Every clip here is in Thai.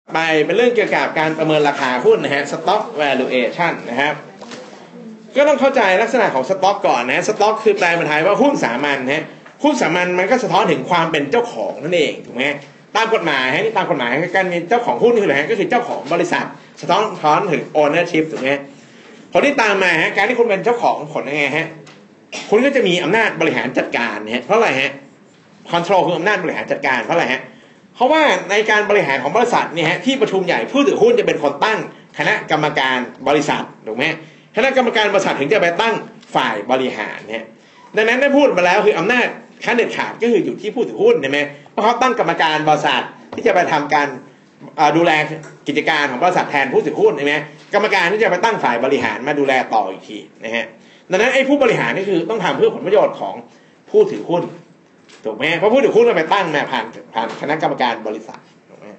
ไปเป็นเรื่องเกี่ยวกับการประเมินราคาหุ้นนะฮะ stock valuation นะครับก็ต้องเข้าใจลักษณะของ stock ก่อนนะ stock คือแปลเป็นไทยว่าหุ้นสามัญนะฮะหุ้นสามัญมันก็สะท้อนถึงความเป็นเจ้าของนั่นเองถูกไหมตามกฎหมายฮะนี่ตามกฎหมายการมีเจ้าของหุ้นคืออะไรฮะก็คือเจ้าของบริษัทสะท้อนถึง ownership ถูกไหมผลที่ตามมาฮะการที่คุณเป็นเจ้าของผลยังไงฮะคุณก็จะมีอำนาจบริหารจัดการนะฮะเพราะอะไรฮะ control คืออำนาจบริหารจัดการเพราะอะไรฮะเพราะว่าในการบริหารของบริษัทเนี่ยฮะที่ประชุมใหญ่ผู้ถือหุ้นจะเป็นคนตั้งคณะกรรมการบริษัทถูกไหมคณะกรรมการบริษัทถึงจะไปตั้งฝ่ายบริหารเนี่ยดังนั้นได้พูดมาแล้วคืออำนาจขั้นเด็ดขาดก็คืออยู่ที่ผู้ถือหุ้นใช่ไหมเพราะเขาตั้งกรรมการบริษัทที่จะไปทำการดูแลกิจการของบริษัทแทนผู้ถือหุ้นใช่ไหมกรรมการที่จะไปตั้งฝ่ายบริหารมาดูแลต่ออีกทีนะฮะดังนั้นไอ้ผู้บริหารนี่คือต้องทำเพื่อผลประโยชน์ของผู้ถือหุ้นถูกไหมเพราะผู้ถือหุ้นมันไปตั้งมาผ่านคณะกรรมการบริษัทถูกไหม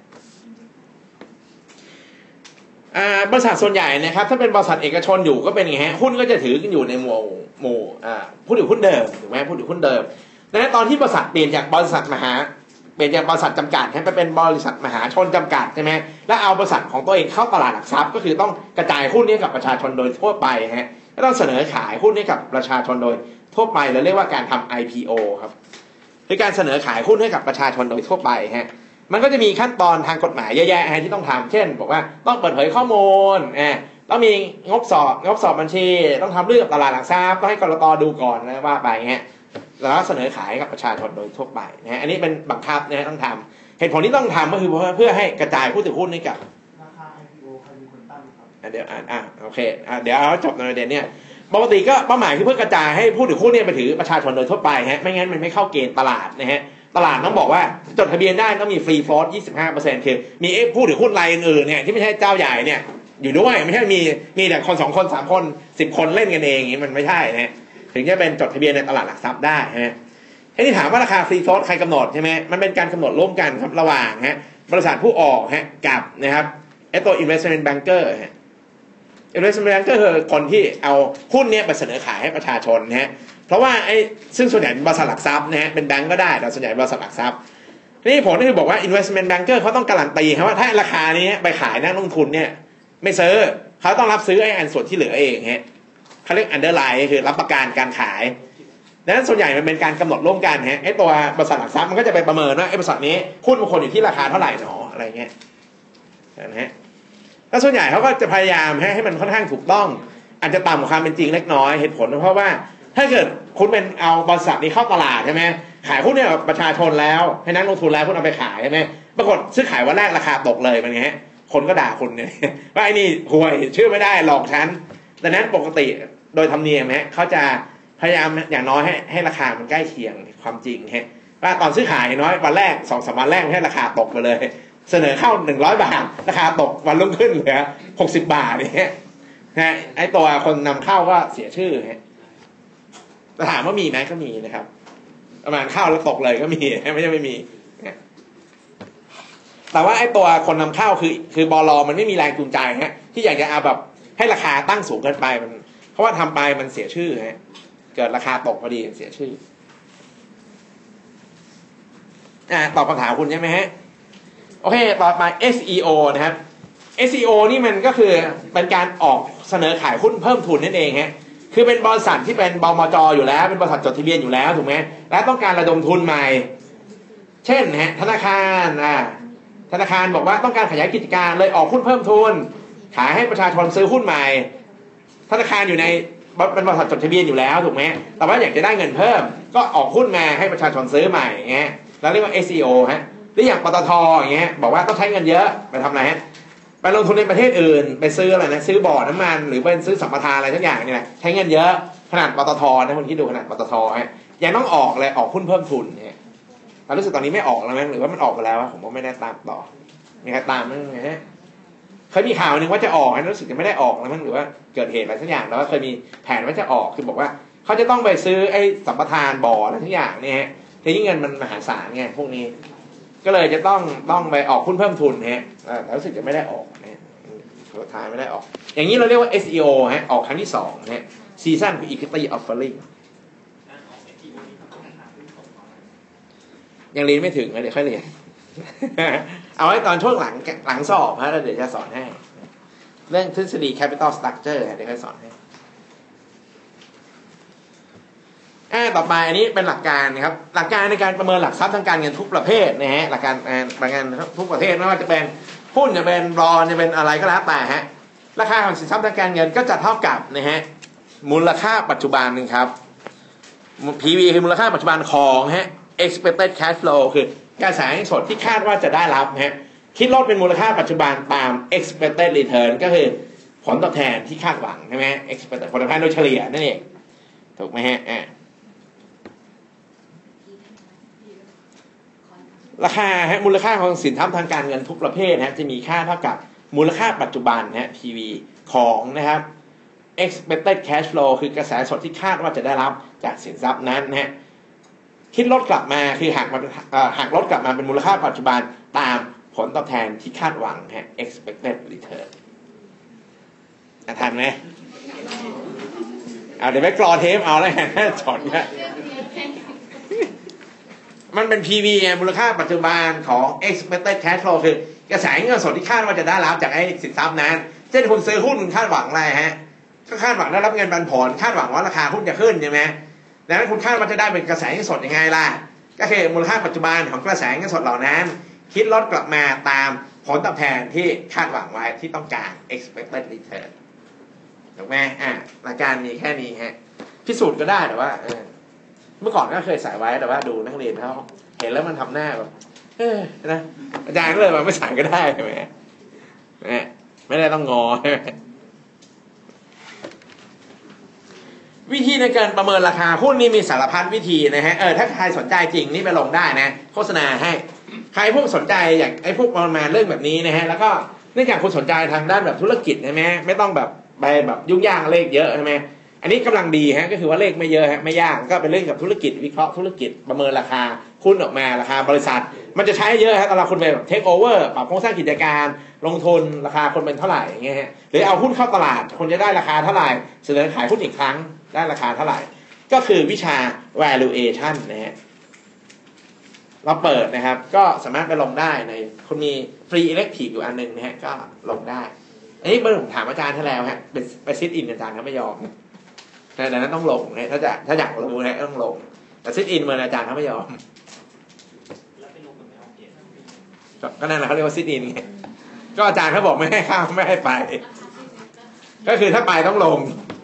บริษัทส่วนใหญ่นะครับถ้าเป็นบริษัทเอกชนอยู่ก็เป็นไงฮะหุ้นก็จะถือกันอยู่ในหมู่ผู้ถือหุ้นเดิมถูกไหมผู้ถือหุ้นเดิมดังนั้นตอนที่บริษัทเปลี่ยนจากบริษัทจำกัดไปเป็นบริษัทมหาชนจำกัดใช่ไหมแล้วเอาบริษัทของตัวเองเข้าตลาดหลักทรัพย์ก็คือต้องกระจายหุ้นนี้กับประชาชนโดยทั่วไปฮะก็ต้องเสนอขายหุ้นให้กับประชาชนโดยทั่วไปเราเรียกว่าการทำ IPO ครับคือการเสนอขายหุ้นให้กับประชาชนโดยทั่วไปฮะมันก็จะมีขั้นตอนทางกฎหมายเยอะแยะที่ต้องทำเช่นบอกว่าต้องเปิดเผยข้อมูลต้องมีงบสอบบัญชีต้องทำเรื่องกับตลาดหลักทรัพย์ต้องให้กลต.ดูก่อนนะว่าไปฮะแล้วเสนอขายกับประชาชนโดยทั่วไปนะฮะอันนี้เป็นบังคับนะต้องทำเหตุผลที่ต้องทำก็คือเพื่อให้กระจายผู้ถือหุ้นให้กับราคา IPO ใครเป็นคนตั้งครับเดี๋ยวโอเคเดี๋ยวเอาจบในประเด็นเนี่ยปกติก็เป้าหมายคือเพื่อกระจายให้ผู้ถือหุ้นเนี่ยไปถือประชาชนโดยทั่วไปฮะไม่งั้นมันไม่เข้าเกณฑ์ตลาดนะฮะตลาดต้องบอกว่าจดทะเบียนได้ต้องมีฟรีโฟลต์ 25% คือมีผู้ถือหุ้นรายอื่นๆเนี่ยที่ไม่ใช่เจ้าใหญ่เนี่ยอยู่ด้วยไม่ใช่มีแต่คน2คน3คน10คนเล่นกันเองอย่างนี้มันไม่ใช่นะถึงจะเป็นจดทะเบียนในตลาดหลักทรัพย์ได้ฮะไอ้ที่ถามว่าราคาฟรีโฟลต์ใครกำหนดใช่ไหมมันเป็นการกำหนดร่วมกันครับระหว่างฮะบริษัทผู้ออกฮะกับนะครับไอ้ตัว investment banker ฮะ investment banker คือคนที่เอาหุ้นเนี่ยไปเสนอขายให้ประชาชนนะฮะเพราะว่าไอ้ซึ่งส่วนใหญ่เป็นบริษัทหลักทรัพย์นะฮะเป็นแบงก์ก็ได้แต่ส่วนใหญ่บริษัทหลักทรัพย์นี่ผลก็คือบอกว่า investment banker เขาต้องการันตีครับว่าถ้าราคานี้ไปขายนักลงทุนเนี่ยไม่ซื้อเขาต้องรับซื้อไอ้อันส่วนที่เหลือเองฮะเขาเรียก underline คือรับประกันการขายดังนั้นส่วนใหญ่มันเป็นการกำหนดร่วมกันฮะไอ้ตัวบริษัทหลักทรัพย์มันก็จะไปประเมินว่าไอ้บริษัทนี้หุ้นบางคนอยู่ที่ราคาเท่าไหร่หนออะไรเงี้ยนะฮะแล้วส่วนใหญ่เขาก็จะพยายามให้มันค่อนข้างถูกต้องอาจจะต่ำกว่าความเป็นจริงเล็กน้อยเหตุผลเพราะว่าถ้าเกิดคุณเป็นเอาบริษัทนี้เข้าตลาดใช่ไหมขายหุ้นเนี่ยประชาชนแล้วให้นักลงทุนแล้วคุณเอาไปขายใช่ไหมปรากฏซื้อขายวันแรกราคาตกเลยเป็นไงฮะคนก็ด่าคุณเนี่ยว่าไอ้นี่ห่วยเชื่อไม่ได้หลอกฉันดังนั้นปกติโดยธรรมเนียมฮะเขาจะพยายามอย่างน้อยให้ราคามันใกล้เคียงความจริงฮะว่าตอนซื้อขายน้อยวันแรก2-3 วันแรกให้ราคาตกไปเลยเสนอเข้า100 บาทราคาตกวันรุ่งขึ้นเหลือ60 บาทเนี่ยนะไอ้ตัวคนนำเข้าก็เสียชื่อฮะถามว่ามีไหมก็มีนะครับประมาณเข้าแล้วตกเลยก็มีไม่ใช่ไม่มีแต่ว่าไอ้ตัวคนนำเข้าคือบล.มันไม่มีแรงจูงใจฮะที่อยากจะเอาแบบให้ราคาตั้งสูงเกินไปมันเพราะว่าทำไปมันเสียชื่อฮะเกิดราคาตกพอดีเสียชื่อตอบคำถามคุณใช่ไหมฮะโอเคต่อมา SEO นะครับ SEO นี่มันก็คือเป็นการออกเสนอขายหุ้นเพิ่มทุนนั่นเองฮะคือเป็นบริษัทที่เป็นบมจ.อยู่แล้วเป็นบริษัทจดทะเบียนอยู่แล้วถูกไหมและต้องการระดมทุนใหม่เช่นฮะธนาคารบอกว่าต้องการขยายกิจการเลยออกหุ้นเพิ่มทุนขายให้ประชาชนซื้อหุ้นใหม่ธนาคารอยู่ในเป็นบริษัทจดทะเบียนอยู่แล้วถูกไหมแต่ว่าอยากจะได้เงินเพิ่มก็ออกหุ้นมาให้ประชาชนซื้อใหม่เงี้ยแล้วเรียกว่า SEO ฮะหรืออย่างปตท.อย่างเงี้ยบอกว่าต้องใช้เงินเยอะไปทำอะไรฮะไปลงทุนในประเทศอื่นไปซื้ออะไรนะซื้อบ่อน้ำมันหรือไปซื้อสัมปทานอะไรทั้งอย่างนี่แหละใช้เงินเยอะขนาดปตท.นะคุณคิดดูขนาดปตท.ฮะยังต้องออกเลยออกหุ้นเพิ่มทุนเนี่ยแต่รู้สึกตอนนี้ไม่ออกแล้วมั้งหรือว่ามันออกไปแล้วผมก็ไม่ได้ตามต่อมีใครตามมั้งไงฮะเคยมีข่าวนึงว่าจะออกนะรู้สึกจะไม่ได้ออกแล้วมั้งหรือว่าเกิดเหตุอะไรสักอย่างแล้วว่าเคยมีแผนว่าจะออกคือบอกว่าเขาจะต้องไปซื้อไอ้สัมปทานบ่ออะไรทั้งอย่างเนี่ยฮะทีนี้เงินมันมหาศาลไงพวกนี้ก็เลยจะต้องไปออกหุ้นเพิ่มทุนฮะแต่รู้สึกจะไม่ได้ออกนะสุดท้ายไม่ได้ออกอย่างนี้เราเรียกว่า SEO ฮะออกครั้งที่2ฮะ Season คือ Equity Offering ยังเรียนไม่ถึงนะเดี๋ยวค่อยเรียนเอาไว้ตอนช่วงหลังสอบฮะแล้วเดี๋ยวจะสอนให้เรื่องทฤษฎี capital structure เดี๋ยวจะสอนให้ต่อไปอันนี้เป็นหลักการนะครับหลักการในการประเมินหลักทรัพย์ทางการเงินทุกประเภทนะฮะหลักการประเมินทุกประเภทไม่ว่าจะเป็นหุ้นจะเป็นบอนด์จะเป็นอะไรก็แล้วแต่ฮะราคาของสินทรัพย์ทางการเงินก็จะเท่ากับนะฮะมูลค่าปัจจุบันนึงครับ PV คือมูลค่าปัจจุบันของฮะ expected cash flow คือกระแสเงินสดที่คาดว่าจะได้รับฮะคิดลดเป็นมูลค่าปัจจุบันตาม expected return ก็คือผลตอบแทนที่คาดหวังใช่ไหม expected ผลตอบแทนโดยเฉลี่ยนั่นเองถูกไหมฮะราคามูลค่าของสินทรัพย์ทางการเงินทุกประเภทจะมีค่าเท่ากับมูลค่าปัจจุบันPV ของนะครับ expected cash flow คือกระแสสดที่คาดว่าจะได้รับจากสินทรัพย์นั้นคิดลดกลับมาคือหักลดกลับมาเป็นมูลค่าปัจจุบันตามผลตอบแทนที่คาดหวังexpected return ทันไหมเดี๋ยวไปกรอเทปเอาแล้วจอดเนี่ยมันเป็น PV มูลค่าปัจจุบันของ expected cash flow คือกระแสเงินสดที่คาดว่าจะได้รับจากไอ้สินทรัพย์นั้นเช่นคุณซื้อหุ้นคุณคาดหวังอะไรก็คาดหวังได้รับเงินปันผลคาดหวังว่าราคาหุ้นจะขึ้นใช่ไหมดังนั้นคุณคาดว่าจะได้เป็นกระแสเงินสดยังไงล่ะก็คือมูลค่าปัจจุบันของกระแสเงินสดเหล่านั้นคิดลดกลับมาตามผลตอบแทนที่คาดหวังไว้ที่ต้องการ expected return ถูกไหมหลักการมีแค่นี้พิสูจน์ก็ได้แต่ว่าเมื่อก่อนก็เคยใส่ไว้แต่ว่าดูนักเรียนเขาเห็นแล้วมันทำหน้าแบบนะอาจารย์ก็เลยมาไม่ใส่ก็ได้ใช่ไหมไม่ได้ต้องงอใช่ไหมวิธีในการประเมินราคาหุ้นนี่มีสารพัดวิธีนะฮะถ้าใครสนใจจริงนี่ไปลงได้นะโฆษณาให้ใครพวกสนใจอย่างไอ้พวกประมาณเรื่องแบบนี้นะฮะแล้วก็เนื่องจากคุณสนใจทางด้านแบบธุรกิจใช่ไหมไม่ต้องแบบไปแบบยุ่งยากเลขเยอะใช่ไหมอันนี้กำลังดีก็คือว่าเลขไม่เยอะไม่ยากก็เป็นเรื่องกับธุรกิจวิเคราะห์ธุรกิจประเมินราคาหุ้นออกมาราคาบริษัทมันจะใช้เยอะตอนเราคุณไปแบบเทคโอเวอร์ปรับโครงสร้างกิจการลงทุนราคาคนเป็นเท่าไหร่อย่างเงี้ยหรือเอาหุ้นเข้าตลาดคนจะได้ราคาเท่าไหร่เสนอขายหุ้นอีกครั้งได้ราคาเท่าไหร่ก็คือวิชา valuation นะฮะเราเปิดนะครับก็สามารถไปลงได้ในคุณมีฟรีอิเล็กทีฟอยู่อันนึงนะฮะก็ลงได้อันนี้เมื่อผมถามอาจารย์ท่านแล้วไปซิทอินอาจารย์เขาไม่ยอมดังนั้นต้องลงนะถ้าอยากรู้นะต้องลงแต่ซิทอินเมื่ออาจารย์เขาไม่ยอมก็นั่นแหละเขาเรียกว่าซิทอินไงก็อาจารย์เขาบอกไม่ให้เข้าไม่ให้ไปก็คือถ้าไปต้องลง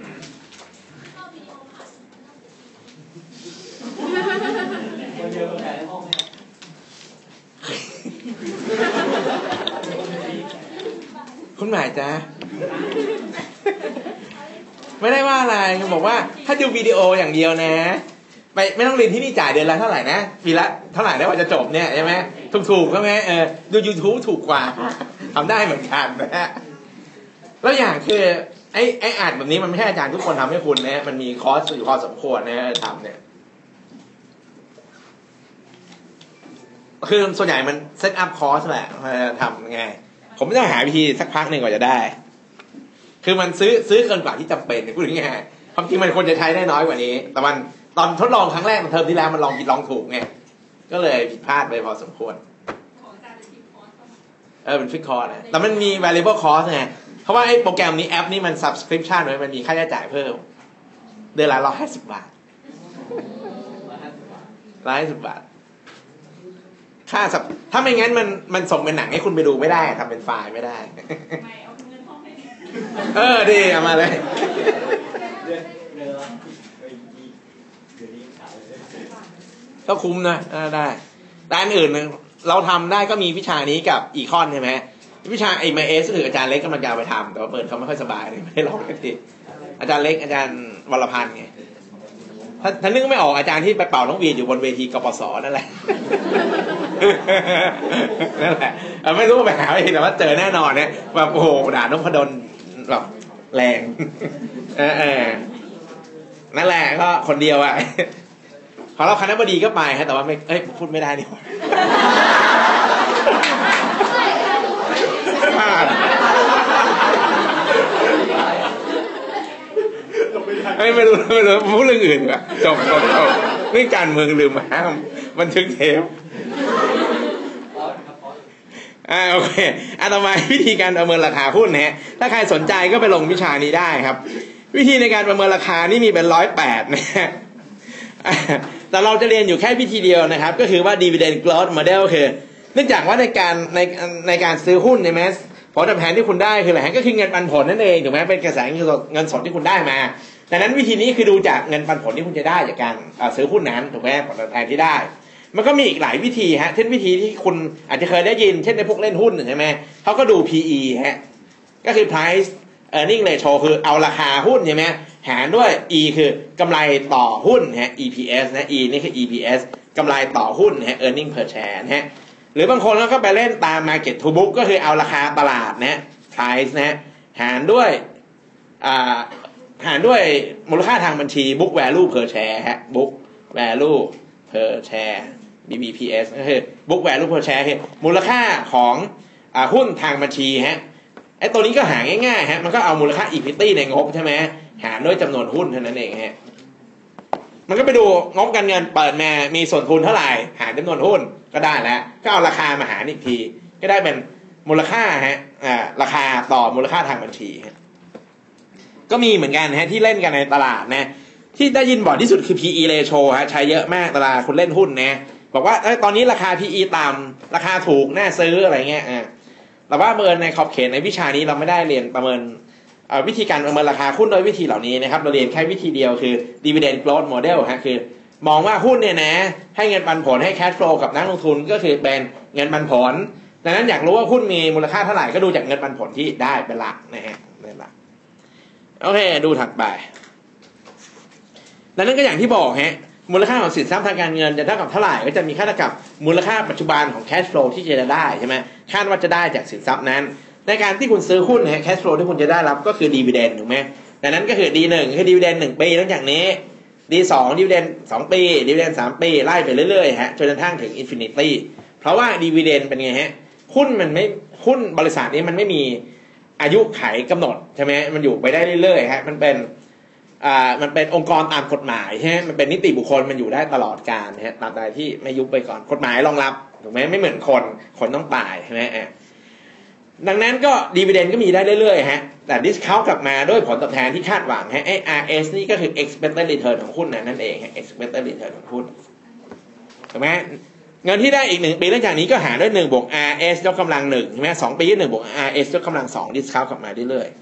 คุณหมายจ๊ะไม่ได้ว่าอะไรบอกว่าถ้าดูวิดีโออย่างเดียวนะไม่ต้องเรียนที่นี่จ่ายเดือนละเท่าไหร่นะปีละเท่าไหร่ได้ว่าจะจบเนี่ยใช่ไหมถูกใช่ไหมดู YouTube ถูกกว่าทำได้เหมือนกันนะฮะแล้วอย่างคือไอ้อ่านแบบนี้มันไม่ใช่อาจารย์ทุกคนทำให้คุณนะมันมีคอร์สอยู่พอสมควรนะทำเนี่ยคือส่วนใหญ่มันเซตอัพคอร์สแหละทำไงผมไม่ต้องหาวิธีสักพักหนึ่งกว่าจะได้คือมันซื้อเกินกว่าที่จำเป็นพูดง่ายๆความจริงมันควรจะใช้ได้น้อยกว่านี้แต่มันตอนทดลองครั้งแรกเทอมที่แล้วมันลองผิดลองถูกไงก็เลยผิดพลาดไปพอสมควรเป็นฟิกคอร์สนะแต่มันมี variable cost ไงเพราะว่าไอ้โปรแกรมนี้แอปนี้มัน subscription ไว้มันมีค่าใช้จ่ายเพิ่มเดือนละ150 บาท150 บาทค่าถ้าไม่งั้นมันส่งเป็นหนังให้คุณไปดูไม่ได้ทำเป็นไฟล์ไม่ได้ดีเอามาเลยก็คุ้มนะได้ด้านอื่นเราทำได้ก็มีวิชานี้กับอีคอนใช่ไหมวิชาMIS คืออาจารย์เล็กกำลังจะไปทำแต่ว่าเปิดเขาไม่ค่อยสบายเลยไม่ได้ลองกันทีอาจารย์เล็กอาจารย์วรพันธ์ไงถ้านึกไม่ออกอาจารย์ที่ไปเป่าน้องวีอยู่บนเวทีกปสนั่นแหละนั่นแหละไม่รู้ไปหาไม่เห็นแต่ว่าเจอแน่นอนเนี่ยแบบโอ้โหด่านพดลแบบแรงนั่นแหละก็คนเดียวอ่ะของเราคณะบดีก็ไปฮะแต่ว่าไม่พูดไม่ได้นี่หว่าไม่รู้พูดเรื่องอื่นอ่ะจบเรื่องการเมืองลืมห้ามบันทึกเทปโอเคต่อมาวิธีการประเมินราคาหุ้นนะฮะถ้าใครสนใจก็ไปลงวิชานี้ได้ครับวิธีในการประเมินราคานี่มีเป็น108นะฮะแต่เราจะเรียนอยู่แค่วิธีเดียวนะครับก็คือว่า dividend growth model คือเนื่องจากว่าในการซื้อหุ้นในแมสผลตอบแทนที่คุณได้คืออะไรฮะก็คือเงินปันผลนั่นเองถูกไหมเป็นกระแสเงินสดที่คุณได้มาดังนั้นวิธีนี้คือดูจากเงินปันผลที่คุณจะได้จากการซื้อหุ้นนั้นถูกไหมผลตอบแทนที่ได้มันก็มีอีกหลายวิธีฮะเช่นวิธีที่คุณอาจจะเคยได้ยินเช่นในพวกเล่นหุ้นใช่ไหมเขาก็ดู PE ฮะก็คือ price earning ratio คือเอาราคาหุ้นใช่ไหมหารด้วย E คือกำไรต่อหุ้นฮะ EPS นะ E นี่คือ EPS กำไรต่อหุ้นฮะ earning per share นะฮะหรือบางคนก็ไปเล่นตาม market to book ก็คือเอาราคาตลาดนะ price นะหารด้วยมูลค่าทางบัญชี book value per share ฮะ book value per share BBPS ก็คือ book value per share คือมูลค่าของหุ้นทางบัญชีฮะไอ้ตัวนี้ก็หาง่ายๆฮะมันก็เอามูลค่า equity ในงบใช่ไหมหารด้วยจำนวนหุ้นเท่านั้นเองฮะมันก็ไปดูงบการเงินเปิดมามีส่วนทุนเท่าไหร่หารจำนวนหุ้นก็ได้แล้วก็เอาราคามาหารอีกทีก็ได้เป็นมูลค่าฮะราคาต่อมูลค่าทางบัญชีฮะก็มีเหมือนกันฮะที่เล่นกันในตลาดนะที่ได้ยินบ่อยที่สุดคือ PE ratio ฮะใช้เยอะมากตลาดคุณเล่นหุ้นนะบอกว่าตอนนี้ราคา PE ต่ำราคาถูกน่าซื้ออะไรเงี้ยแต่ว่าประเมินในขอบเขตในวิชานี้เราไม่ได้เรียนประเมินวิธีการประเมินราคาหุ้นโดยวิธีเหล่านี้นะครับเราเรียนแค่วิธีเดียวคือ dividend growth model ฮะคือมองว่าหุ้นเนี่ยนะให้เงินปันผลให้ cash flow กับนักลงทุนก็คือเป็นเงินปันผลดังนั้นอยากรู้ว่าหุ้นมีมูลค่าเท่าไหร่ก็ดูจากเงินปันผลที่ได้เป็นหลักนะฮะเป็นหลักโอเคดูถัดไปดังนั้นก็อย่างที่บอกฮะมูลค่าของสินทรัพย์ทางการเงินจะเท่ากับเท่าไหร่ก็จะมีค่าเท่ากับมูลค่าปัจจุบันของ cash flow ที่จะได้ใช่ไหมคาดว่าจะได้จากสินทรัพย์นั้นในการที่คุณซื้อหุ้นฮะ cash flow ที่คุณจะได้รับก็คือ dividend ถูกไหมดังนั้นก็คือ D1 คือ dividend 1 ปีหลังจากนี้ D2 dividend 2 ปี dividend 3 ปีไล่ไปเรื่อยๆฮะจนกระทั่งถึง infinity เพราะว่า dividend เป็นไงฮะหุ้นบริษัทนี้มันไม่มีอายุไขกำหนดใช่ไหมมันอยู่ไปได้เรื่อยๆฮะมันเป็นองค์กรตามกฎหมายใช่ไหมมันเป็นนิติบุคคลมันอยู่ได้ตลอดกาลฮะตามใดที่ไม่ยุบไปก่อนกฎหมายรองรับถูกไหมไม่เหมือนคนต้องตายใช่ไหมดังนั้นก็ดีเวเดนก็มีได้เรื่อยๆฮะแต่ดิสเคาท์กลับมาด้วยผลตอบแทนที่คาดหวังฮะRS นี่ก็คือ expected return ของหุ้นนั่นเองฮะ expected return ของหุ้นถูกไหมเงินที่ได้อีก1 ปีหลังจากนี้ก็หารด้วย1บวก RS ยกกำลัง1ใช่ไหม2 ปี1บวก RS ยกกำลัง2ดิสเคาท์กลับมาเรื่อย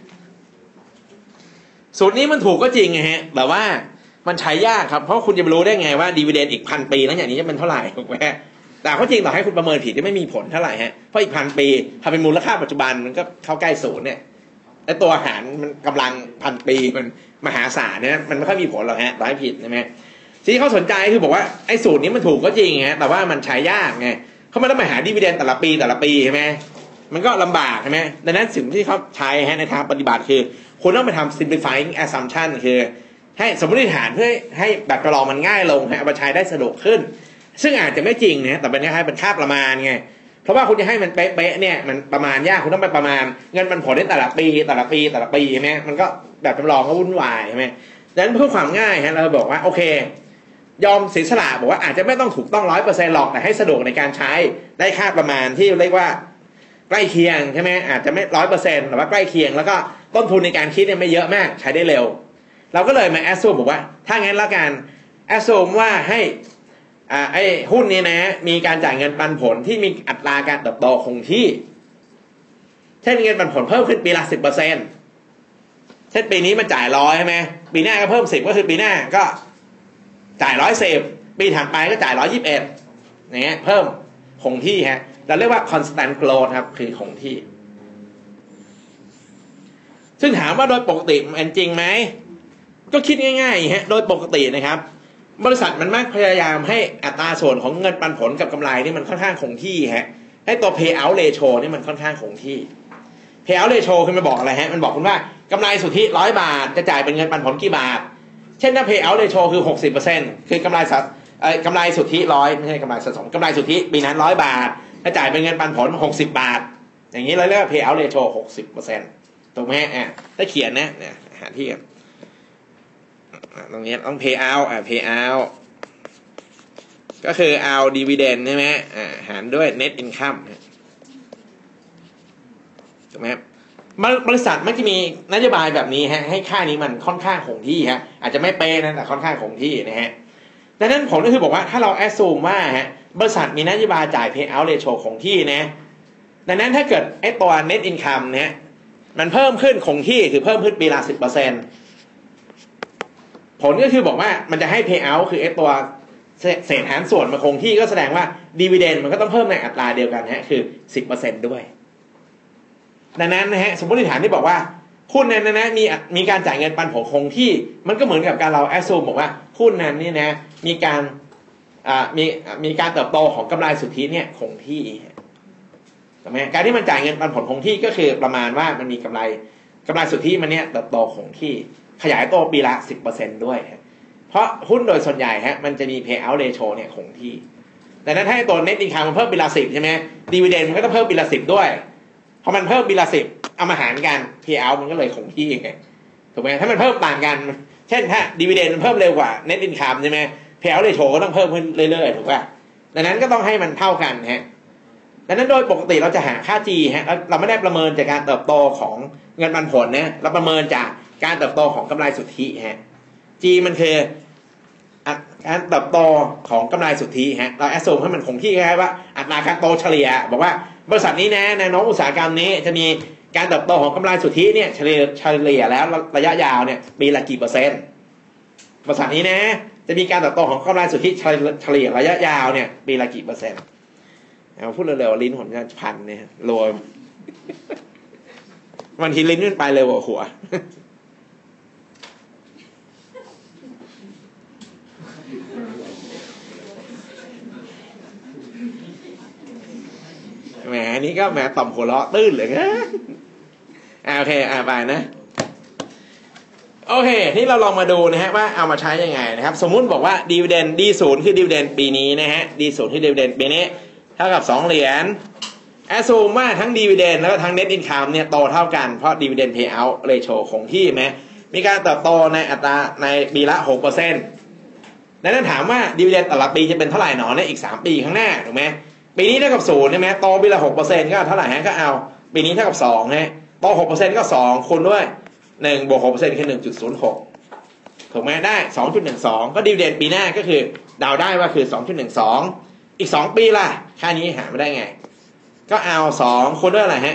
ๆสูตรนี้มันถูกก็จริงไงฮะแต่ว่ามันใช้ยากครับเพราะคุณจะรู้ได้ไงว่าดีเวเดนอีก1,000 ปีหลังจากนี้จะเป็นเท่าไหร่ถูกไหมแต่ข้อจริงต่อให้คุณประเมินผิดก็ไม่มีผลเท่าไหร่ฮะเพราะอีก1,000 ปีถ้าเป็นมูลค่าปัจจุบันมันก็เข้าใกล้ศูนย์เนี่ยไอ้ตัวหารมันกำลัง1,000 ปีมันมหาศาลเนี่ยมันไม่ค่อยมีผลหรอกฮะต่อให้ผิดใช่ไหมที่เขาสนใจคือบอกว่าไอ้สูตรนี้มันถูกก็จริงฮะแต่ว่ามันใช้ยากไงเขาไม่ต้องมาหาดีเวเดนแต่ละปีใช่ไหมมันก็ลำบากใช่ไหมดังนั้นสิ่งที่เขาใช้ฮะในทางปฏิบัติคือคุณต้องไปทำ simplifying assumption คือให้สมมติฐานเพื่อให้แบบประลองมันง่ายลงฮะเอามาใช้ได้สะดวกขึ้นซึ่งอาจจะไม่จริงนะแต่เป็นคล้ายๆเป็นค่าประมาณไงเพราะว่าคุณจะให้มันเป๊ะๆเนี่ยมันประมาณยากคุณต้องไปประมาณเงินมันผลได้แต่ละปีใช่ไหมมันก็แบบจำลองก็วุ่นวายใช่ไหมดังนั้นเพื่อความง่ายฮะเราบอกว่าโอเคยอมเสียสละบอกว่าอาจจะไม่ต้องถูกต้อง 100% หรอกแต่ให้สะดวกในการใช้ได้ค่าประมาณที่เรียกว่าใกล้เคียงใช่ไหมอาจจะไม่ 100% แต่ว่าใกล้เคียงแล้วก็ต้นทุนในการคิดเนี่ยไม่เยอะมากใช้ได้เร็วเราก็เลยมาแอสซูมบอกว่าถ้างั้นแล้วกันแอสซูมว่าให้ไอ้หุ้นนี้นะมีการจ่ายเงินปันผลที่มีอัตราการเติบโตคงที่เช่นเงินปันผลเพิ่มขึ้นปีละ 10% เช่นปีนี้มันจ่าย100ใช่ไหมปีหน้าก็เพิ่ม10ก็คือปีหน้าก็จ่าย110ปีถัดไปก็จ่าย121อย่างเงี้ยเพิ่มคงที่ฮะเราเรียกว่า constant growth ครับคือคงที่ซึ่งถามว่าโดยปกติมันจริงไหมก็คิดง่ายๆฮะโดยปกตินะครับบริษัทมันมักพยายามให้อัตราส่วนของเงินปันผลกับกำไรนี่มันค่อนข้างคงที่ฮะให้ตัว payout ratio นี่มันค่อนข้างคงที่ payout ratio คือมันบอกอะไรฮะมันบอกคุณว่ากำไรสุทธิ100 บาทจะจ่ายเป็นเงินปันผลกี่บาทเช่นถ้า payout ratio คือ 60% คือกำไรสุทธิ100ไม่ใช่กำไรสะสมกำไรสุทธิปีนั้น100 บาทจะจ่ายเป็นเงินปันผล60 บาทอย่างนี้เราเรียกว่า payout ratio 60%ถูกไหมฮะถ้าเขียนนะหาที่กันตรงนี้ต้อง pay out pay out ก็คือเอา dividend ใช่ไหมหารด้วย net income ถูกไหมครับบริษัทมักจะมีนโยบายแบบนี้ฮะให้ค่านี้มันค่อนข้างคงที่ฮะอาจจะไม่เป๊ะนะแต่ค่อนข้างคงที่นะฮะดังนั้นผมก็คือบอกว่าถ้าเราแอสซูมว่าฮะบริษัทมีนโยบายจ่าย payout ratio คงที่นะดังนั้นถ้าเกิดไอ้ตัว net income เนี่ยมันเพิ่มขึ้นคงที่คือเพิ่มขึ้นปีละ 10%ผลก็คือบอกว่ามันจะให้ payout คือไอ้ตัวเศษหารส่วนมาคงที่ก็แสดงว่า dividend มันก็ต้องเพิ่มในอัตราเดียวกันฮะคือ 10% ด้วยดังนั้นนะฮะสมมติฐานที่บอกว่าหุ้นนั้นนะมีการจ่ายเงินปันผลคงที่มันก็เหมือนกับการเราแอสซูมบอกว่าหุ้นนั้นนี่นะมีการเติบโตของกำไรสุทธิเนี่ยคงที่ถูกไหมการที่มันจ่ายเงินปันผลคงที่ก็คือประมาณว่ามันมีกำไรสุทธิมันเนี่ยเติบโตคงที่ขยายตัวปีละ 10% ด้วยเพราะหุ้นโดยส่วนใหญ่ฮะมันจะมี payout ratio เนี่ยคงที่แต่นั้นถ้าตัว net income มันเพิ่มปีละ 10ใช่ไหม dividend มันก็ต้องเพิ่มปีละ 10ด้วยพอมันเพิ่มปีละ 10เอามาหารกัน payout มันก็เลยคงที่ไงถูกไหมถ้ามันเพิ่มต่างกันเช่นถ้า dividend มันเพิ่มเร็วกว่า net income ใช่ไหม payout ratio ก็ต้องเพิ่มขึ้นเรื่อยๆถูกป่ะดังนั้นก็ต้องให้มันเท่ากันฮะดังนั้นโดยปกติเราจะหาค่า G ฮะเราไม่ได้ประเมินจากการเติบโตของเงินปันผลนะเราประเมินจากการเติบโตของกำไรสุทธิฮะ G มันคือการเติบโตของกำไรสุทธิฮะเราแอสซูมให้มันคงที่แค่ว่าอัตราการโตเฉลี่ยบอกว่าบริษัทนี้นะแนวโน้มอุตสาหกรรมนี้จะมีการเติบโตของกำไรสุทธิเนี่ยเฉลี่ยแล้วระยะยาวเนี่ยปีละกี่เปอร์เซ็นต์บริษัทนี้นะจะมีการเติบโตของกำไรสุทธิเฉลี่ยระยะยาวเนี่ยปีละกี่เปอร์เซ็นต์เอาพูดเร็วๆลิ้นผมจะพันเนี่ยโรยวันทีลิ้นมันไปเร็วกว่าหัวแหมนี่ก็แหมต่อมหัวเราะตื้นเลยนะโอเคไปนะโอเคนี่เราลองมาดูนะฮะว่าเอามาใช้ยังไงนะครับสมมุติบอกว่าดีเวเดนดีศูนย์คือดีเวเดนปีนี้นะฮะดีศูนย์คือดีเวเดนปีนี้เท่ากับ2เหรียญแอสซูมว่าทั้งดีเวเดนแล้วก็ทั้งเน็ตอินคัมเนี่ยโตเท่ากันเพราะดีเวเดนเพย์เอาท์เรโชคงที่ไหมมีการเติบโตในอัตราในปีละ 6% ดังนั้นถามว่าดีเวเดนแต่ละปีจะเป็นเท่าไหร่หนอในอีก3ปีข้างหน้าถูกไหมปีนี้เท่ากับ0ใช่ไหมโตปีละ 6% ก็เท่าไหร่ฮะก็เอาปีนี้เท่ากับ2ฮะโต 6% ก็2คูณด้วย1บวก 6% คือ 1.06 ถูกไหมได้ 2.12 ก็ดีเวเดนปีหน้าก็คือเดาได้ว่าคือ 2.12 อีก2ปีล่ะค่านี้หาไม่ได้ไงก็เอา2คูณด้วยอะไรฮะ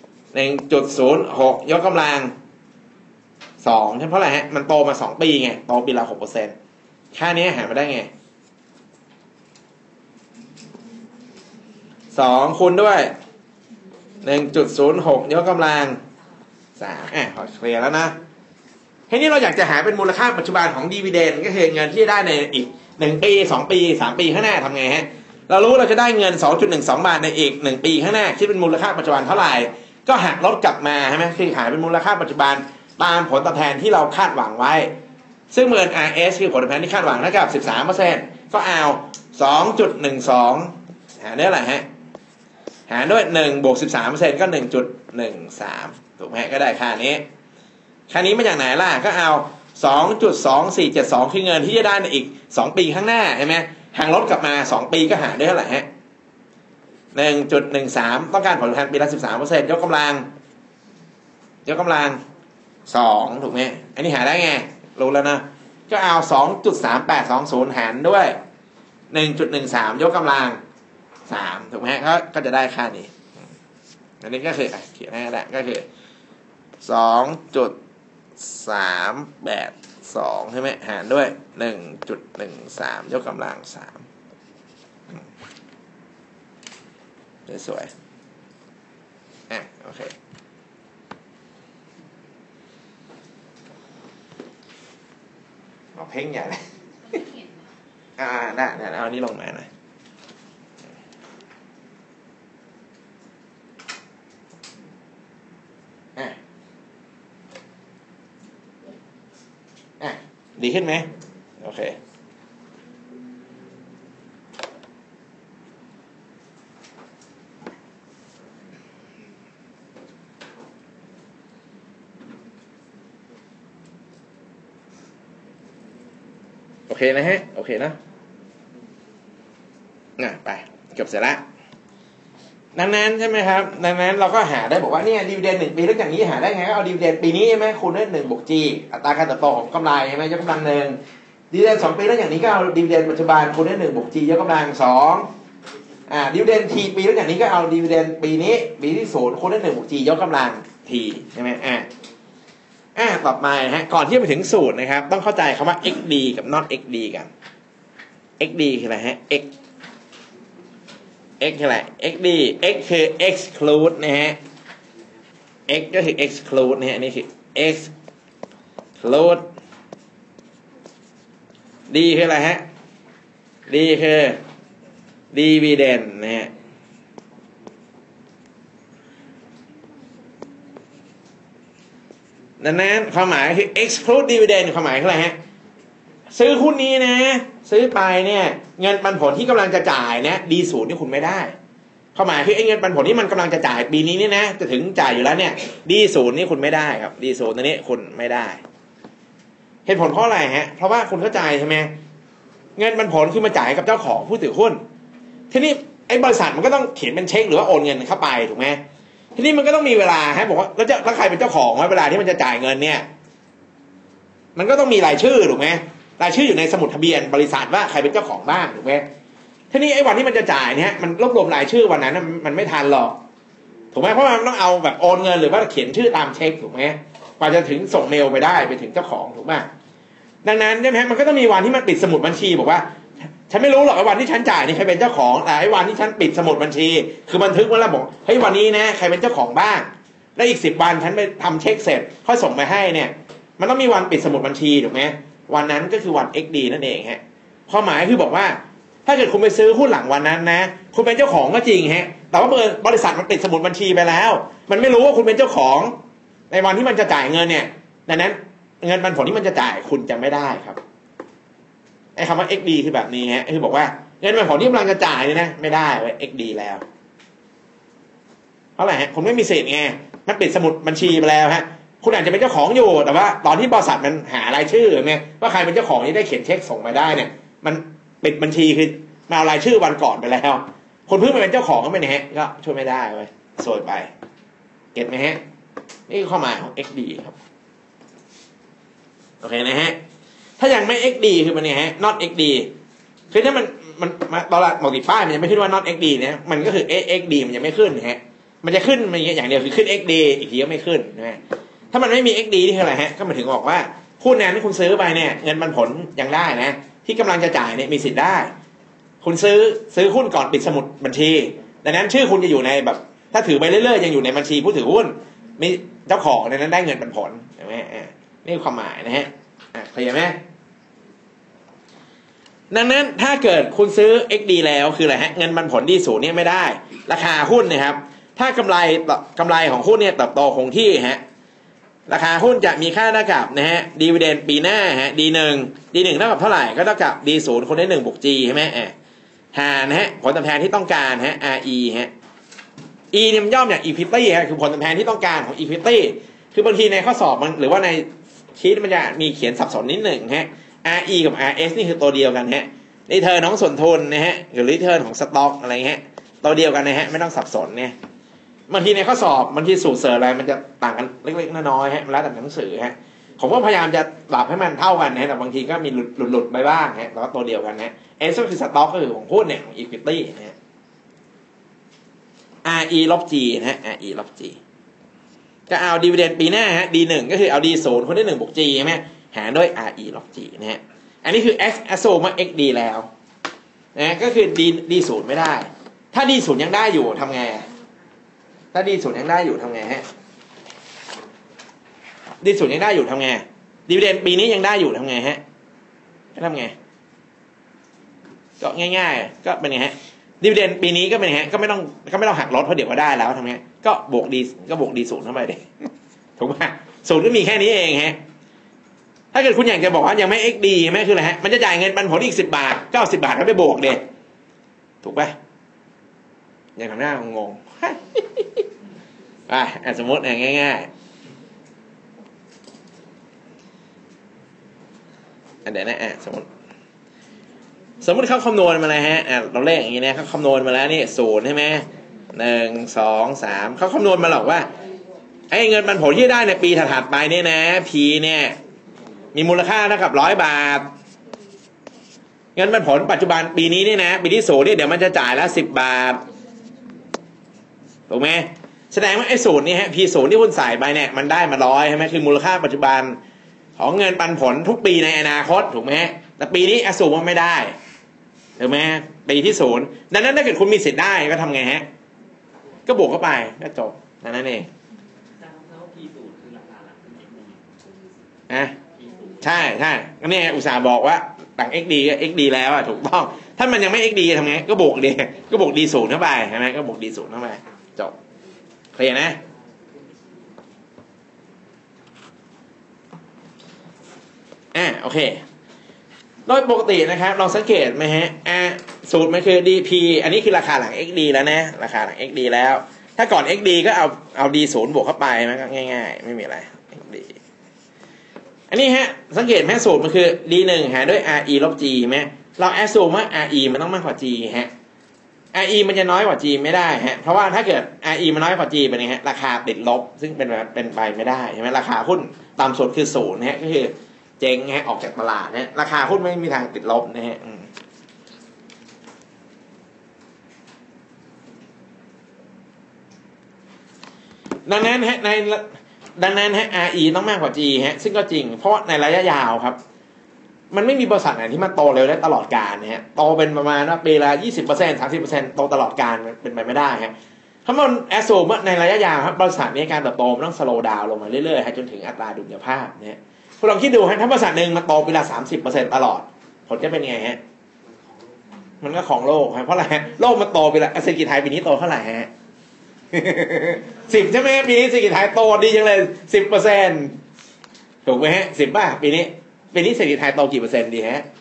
1.06 ยกกำลัง2เพราะอะไรฮะมันโตมา2ปีไงโตปีละ 6% ค่านี้หาไม่ได้ไง2คูณด้วย 1.06 ยกกำลัง3พอเคลียร์แล้วนะทีนี้เราอยากจะหาเป็นมูลค่าปัจจุบันของดีเวเดนก็คือเงินที่ได้ในอีก1ปี2ปี3ปีข้างหน้าทำไงฮะเรารู้เราจะได้เงิน 2.12 บาทในอีก1ปีข้างหน้าคิดเป็นมูลค่าปัจจุบันเท่าไหร่ก็หักลบกลับมาใช่ไหมคือหาเป็นมูลค่าปัจจุบันตามผลตอบแทนที่เราคาดหวังไว้ซึ่งเมื่อ RS คือผลตอบแทนที่คาดหวังเท่ากับ 13% ก็เอา 2.12 หาได้อะไรฮะหารด้วย1บวก 13% ก็ 1.13 ถูกไหมก็ได้ค่านี้มาจากไหนล่ะก็เอา 2.2472 คือเงินที่จะได้ในอีก2ปีข้างหน้าใช่ไหมหักลบกลับมา2ปีก็หารด้วยเท่าไหร่ฮะ 1.13 ต้องการผลตอบแทนปีละ 13% ยกกำลัง2ถูกไหมอันนี้หาได้ไงรู้แล้วนะก็เอา 2.3820 หารด้วย 1.13 ยกกำลัง3ถูกไหมก็จะได้ค่านี้อันนี้ก็คือเขียนให้ได้ก็คือ 2.382 ใช่ไหมหารด้วย 1.13 ยกกำลัง3สวยโอเคเอาเพ่งใหญ่เลยได้เอาอันนี้ลงมาหน่อยดีขึ้นไหมโอเคโอเคนะฮะโอเคนะไปเก็บเสร็จแล้วดังนั้นใช่ไหมครับดังนั้นเราก็หาได้บอกว่าเนี่ยดีเวเดน1 ปีแล้วอย่างนี้หาได้ไงก็เอาดีเวเดนปีนี้ใช่ไหมคูณด้วย1 บวก G อัตราการเติบโตของกำไรใช่ไหมยกกำลัง1ดีเวเดน2 ปีแล้วอย่างนี้ก็เอาดีเวเดนปัจจุบันคูณด้วย1 บวก G ยกกำลัง2ดีเวเดน T ปีแล้วอย่างนี้ก็เอาดีเวเดนปีนี้ปีที่0คูณด้วย1 บวก G ยกกำลัง T ใช่ไหมต่อไปฮะก่อนที่จะไปถึงสูตรนะครับต้องเข้าใจคำว่า xd กับ not xd กัน xd คืออะไรฮะ x คืออะไร xd x คือ exclude นะฮะ x ก็คือ exclude นะฮะนี่คือ exclude d คืออะไรฮะ d คือ dividend นะฮะดังนั้นความหมายคือ exclude dividend ความหมายคืออะไรฮะซื้อหุ้นนี้นะซื้อไปเนี่ยเงินปันผลที่กำลังจะจ่ายนะดีศูนย์นี่คุณไม่ได้ความหมายคือไอ้เงินปันผลที่มันกำลังจะจ่ายปีนี้นี่นะจะถึงจ่ายอยู่แล้วเนี่ยดีศูนย์นี่คุณไม่ได้ครับดีศูนย์ตัวนี้คุณไม่ได้เหตุผลเพราะอะไรฮะเพราะว่าคุณเข้าใจใช่ไหมเงินปันผลคือมาจ่ายกับเจ้าของผู้ถือหุ้นทีนี้ไอ้บริษัทมันก็ต้องเขียนเป็นเช็คหรือว่าโอนเงินเข้าไปถูกไหมทีนี้มันก็ต้องมีเวลาฮะบอกว่าแล้วใครเป็นเจ้าของเวลาที่มันจะจ่ายเงินเนี่ยมันก็ต้องมีรายชื่อถูกไหมรายชื่ออยู่ในสมุดทะเบียนบริษัทว่าใครเป็นเจ้าของบ้างถูกไหมทีนี้ไอ้วันที่มันจะจ่ายเนี่ยมันรวบรวมรายชื่อวันนั้นมันไม่ทันหรอกถูกไหมเพราะมันต้องเอาแบบโอนเงินหรือว่าเขียนชื่อตามเช็คถูกไหมกว่าจะถึงส่งเมลไปได้ไปถึงเจ้าของถูกไหมดังนั้นใช่ไหมมันก็ต้องมีวันที่มันปิดสมุดบัญชีบอกว่าฉันไม่รู้หรอกไอ้วันที่ฉันจ่ายนี่ใครเป็นเจ้าของแต่ไอ้วันที่ฉันปิดสมุดบัญชีคือบันทึกไว้แล้วบอกเฮ้ยวันนี้นะใครเป็นเจ้าของบ้างแล้วอีก10 วันฉันไปทำเช็คเสร็จค่อยส่งไปให้เนี่ยมันต้องมีวันปิดสมุดบัญชีถูกไหมวันนั้นก็คือวัน XD นั่นเองฮะความหมายคือบอกว่าถ้าเกิดคุณไปซื้อหุ้นหลังวันนั้นนะคุณเป็นเจ้าของก็จริงฮะแต่ว่าบริษัทมันปิดสมุดบัญชีไปแล้วมันไม่รู้ว่าคุณเป็นเจ้าของในวันที่มันจะจ่ายเงินเนี่ยดังนั้นเงินปันผลที่มันจะจ่ายคุณจะไม่ได้ครับไอ้คำว่า XD คือแบบนี้ฮะคือบอกว่าเงินปันผลที่กำลังจะจ่ายเนี่ยนะไม่ได้ไว้ XD แล้วเพราะอะไรฮะคุณไม่มีสิทธิ์ไงมันปิดสมุดบัญชีไปแล้วฮะคุณอาจจะเป็นเจ้าของอยู่แต่ว่าตอนที่บริษัทมันหารายชื่อไงว่าใครเป็นเจ้าของที่ได้เขียนเช็คส่งไปได้เนี่ยมันปิดบัญชีคือมาเอารายชื่อวันก่อนไปแล้วคนเพิ่งมาเป็นเจ้าของก็ไม่เนี่ยฮะก็ช่วยไม่ได้เว้ยโซยไปเก็ตไหมฮะนี่คือความหมายของ XD ครับโอเคนะฮะถ้ายังไม่ XD คือมันเนี่ยฮะ not XD คือถ้ามันตอนแรกบอกติดป้ายมันยังไม่ขึ้นว่า not XD เนี่ยมันก็คือ XD มันยังไม่ขึ้นฮะมันจะขึ้นมันอย่างเดียวคือขึ้น XD อีกทีก็ไม่ขึ้นนะถ้ามันไม่มี XD นี่คืออะไรฮะก็หมายถึงบอกว่าหุ้นนั้นที่คุณซื้อไปเนี่ยเงินปันผลยังได้นะที่กำลังจะจ่ายเนี่ยมีสิทธิ์ได้คุณซื้อหุ้นก่อนปิดสมุดบัญชีดังนั้นชื่อคุณจะอยู่ในแบบถ้าถือไปเรื่อยๆยังอยู่ในบัญชีผู้ถือหุ้นมีเจ้าของในนั้นได้เงินปันผลใช่ไหมนี่คือความหมายนะฮะเข้าใจไหมดังนั้นถ้าเกิดคุณซื้อ XD แล้วคืออะไรฮะเงินปันผลดีศูนย์เนี่ยไม่ได้ราคาหุ้นนะครับถ้ากำไรของหุ้นเนี่ยเติบโตคงที่ฮะราคาหุ้นจะมีค่าเท่ากับนะฮะดีเวเดนปีหน้าฮะ D1 เท่ากับเท่าไหร่ก็เท่ากับ D0 คูณด้วย1 บวก G ใช่ไหมหารนะฮะผลตอบแทนที่ต้องการฮะ RE ฮะ E เนี่ยมันย่อมาจาก equity ฮะคือผลตอบแทนที่ต้องการของ equity คือบางทีในข้อสอบมันหรือว่าในชีทมันจะมีเขียนสับสนนิดหนึ่งฮะ RE กับ RS นี่คือตัวเดียวกันฮะreturn ของส่วนทุนนะฮะหรือ return ของสต็อกอะไรเงี้ยตัวเดียวกันนะฮะไม่ต้องสับสนเนี่ยบางทีในข้อสอบบางทีสูตรเสิร์ชอะไรมันจะต่างกันเล็กๆน้อยๆฮะแล้วแต่หนังสือฮะผมก็พยายามจะปรับให้มันเท่ากันนะแต่บางทีก็มีหลุดไปบ้างฮะแล้วก็ตัวเดียวกันนะ S ก็คือสต็อกก็คือของหุ้นเนี่ยของ equity นะฮะ RE ลบ G นะฮะ RE ลบ G ก็เอา dividend ปีหน้าฮะ D1 ก็คือเอา D0 คูณด้วย1 บวก G ใช่ไหมหารด้วย RE ลบ G นะฮะอันนี้คือ assume ว่า XD แล้วนะก็คือ D0 ไม่ได้ถ้า D0 ยังได้อยู่ทำไงถ้า D0 ยังได้อยู่ทำไงฮะ D0 ยังได้อยู่ทำไงดิวิเดนปีนี้ยังได้อยู่ทำไงฮะทำไงก็ง่ายๆก็เป็นไงฮะดิวิเดนปีนี้ก็เป็นไงฮะก็ไม่ต้องหักลดเพราะเดี๋ยวก็ได้แล้วทำไงก็บวก D0 เข้าไปดิถูกไหมศูนย์ก็มีแค่นี้เองฮะถ้าเกิดคุณอยากจะบอกว่ายังไม่ XD ไหมคืออะไรฮะมันจะจ่ายเงินปันผลอีก10 บาทก็เอา10 บาทเข้าไปบวกเด็ถูกป่ะอย่างทำหน้างงสมมติง่ายๆเดี๋ยวนะสมมติเขาคำนวณมาเลยฮะเราเลขอย่างนี้นะเขาคำนวณมาแล้วนี่0ใช่ไหม 1 2 3เขาคำนวณมาหรอกว่าไอ้เงินปันผลที่ได้ในปีถัดๆไปเนี่ยนะ P เนี่ยมีมูลค่าเท่ากับ100 บาทเงินปันผลปัจจุบันปีนี้เนี่ยนะปีที่0เนี่ยเดี๋ยวมันจะจ่ายละ10 บาทถูกไหมแสดงว่าไอ้สูตรนี้ฮะ P0 ที่คุณใส่ไปเนี่ยมันได้มา100ใช่ไหมคือมูลค่าปัจจุบันของเงินปันผลทุกปีในอนาคตถูกไหมแต่ปีนี้สูงมันไม่ได้ถูกไหมปีที่0ดังนั้นถ้าเกิดคุณมีสิทธิ์ได้ก็ทำไงฮะก็บวกเข้าไปก็จบนั่นเองใช่ก็เนี่ยอุตส่าห์บอกว่าต่าง XD ก็ XD แล้วถูกต้องถ้ามันยังไม่ XD ทำไงก็บวกดีก็บวก D0 เข้าไปใช่ไหมก็บวก D0 เข้าไปจบเคลียร์นะโอเคโดยปกตินะครับลองสังเกตไหมฮะสูตรมันคือ DP อันนี้คือราคาหลัง XD แล้วนะราคาหลัง XD แล้วถ้าก่อน XD ก็เอา D0 บวกเข้าไปมันก็ง่ายๆไม่มีอะไร XD อันนี้ฮะสังเกตไหมสูตรมันคือ D1 หารด้วย RE ลบ G ไหมเราแอสซูมว่า RE มันต้องมากกว่า G ฮะ RE มันจะน้อยกว่า G ไม่ได้ฮะเพราะว่าถ้าเกิด RE มันน้อยกว่า G เป็นไงฮะราคาติดลบซึ่งเป็นไปไม่ได้ใช่ไหมราคาหุ้นต่ำสุดคือ0ฮะก็คือเจ๊งฮะออกจากตลาดนะราคาหุ้นไม่มีทางติดลบนะฮะดังนั้นฮะRE ต้องมากกว่า G ฮะซึ่งก็จริงเพราะในระยะยาวครับมันไม่มีบริษัทไหนที่มันโตเร็วได้ตลอดกาลนะฮะโตเป็นประมาณว่าปีละ 20% 30% โตตลอดกาลเป็นไปไม่ได้ฮะถ้ามันแอสซูมในระยะยาวครับบริษัทนี้การเติบโตมันต้องสโลว์ดาวน์ลงมาเรื่อยๆจนถึงอัตราดุลยภาพนะฮะคุณลองคิดดูฮะถ้าบริษัทหนึ่งมันโตปีละ 30% ตลอดผลจะเป็นไงฮะมันก็ของโลกครับเพราะอะไรฮะโลกมันโตปีละเศรษฐกิจไทยปีนี้โตเท่าไหร่ฮะ10ใช่ไหมปีนี้เศรษฐกิจไทยโตดีจังเลย 10%ถูกไหมฮะ10ป่ะปีนี้เศรษฐกิจไทยโตกี่เปอร์เซ็นต์ดีฮะ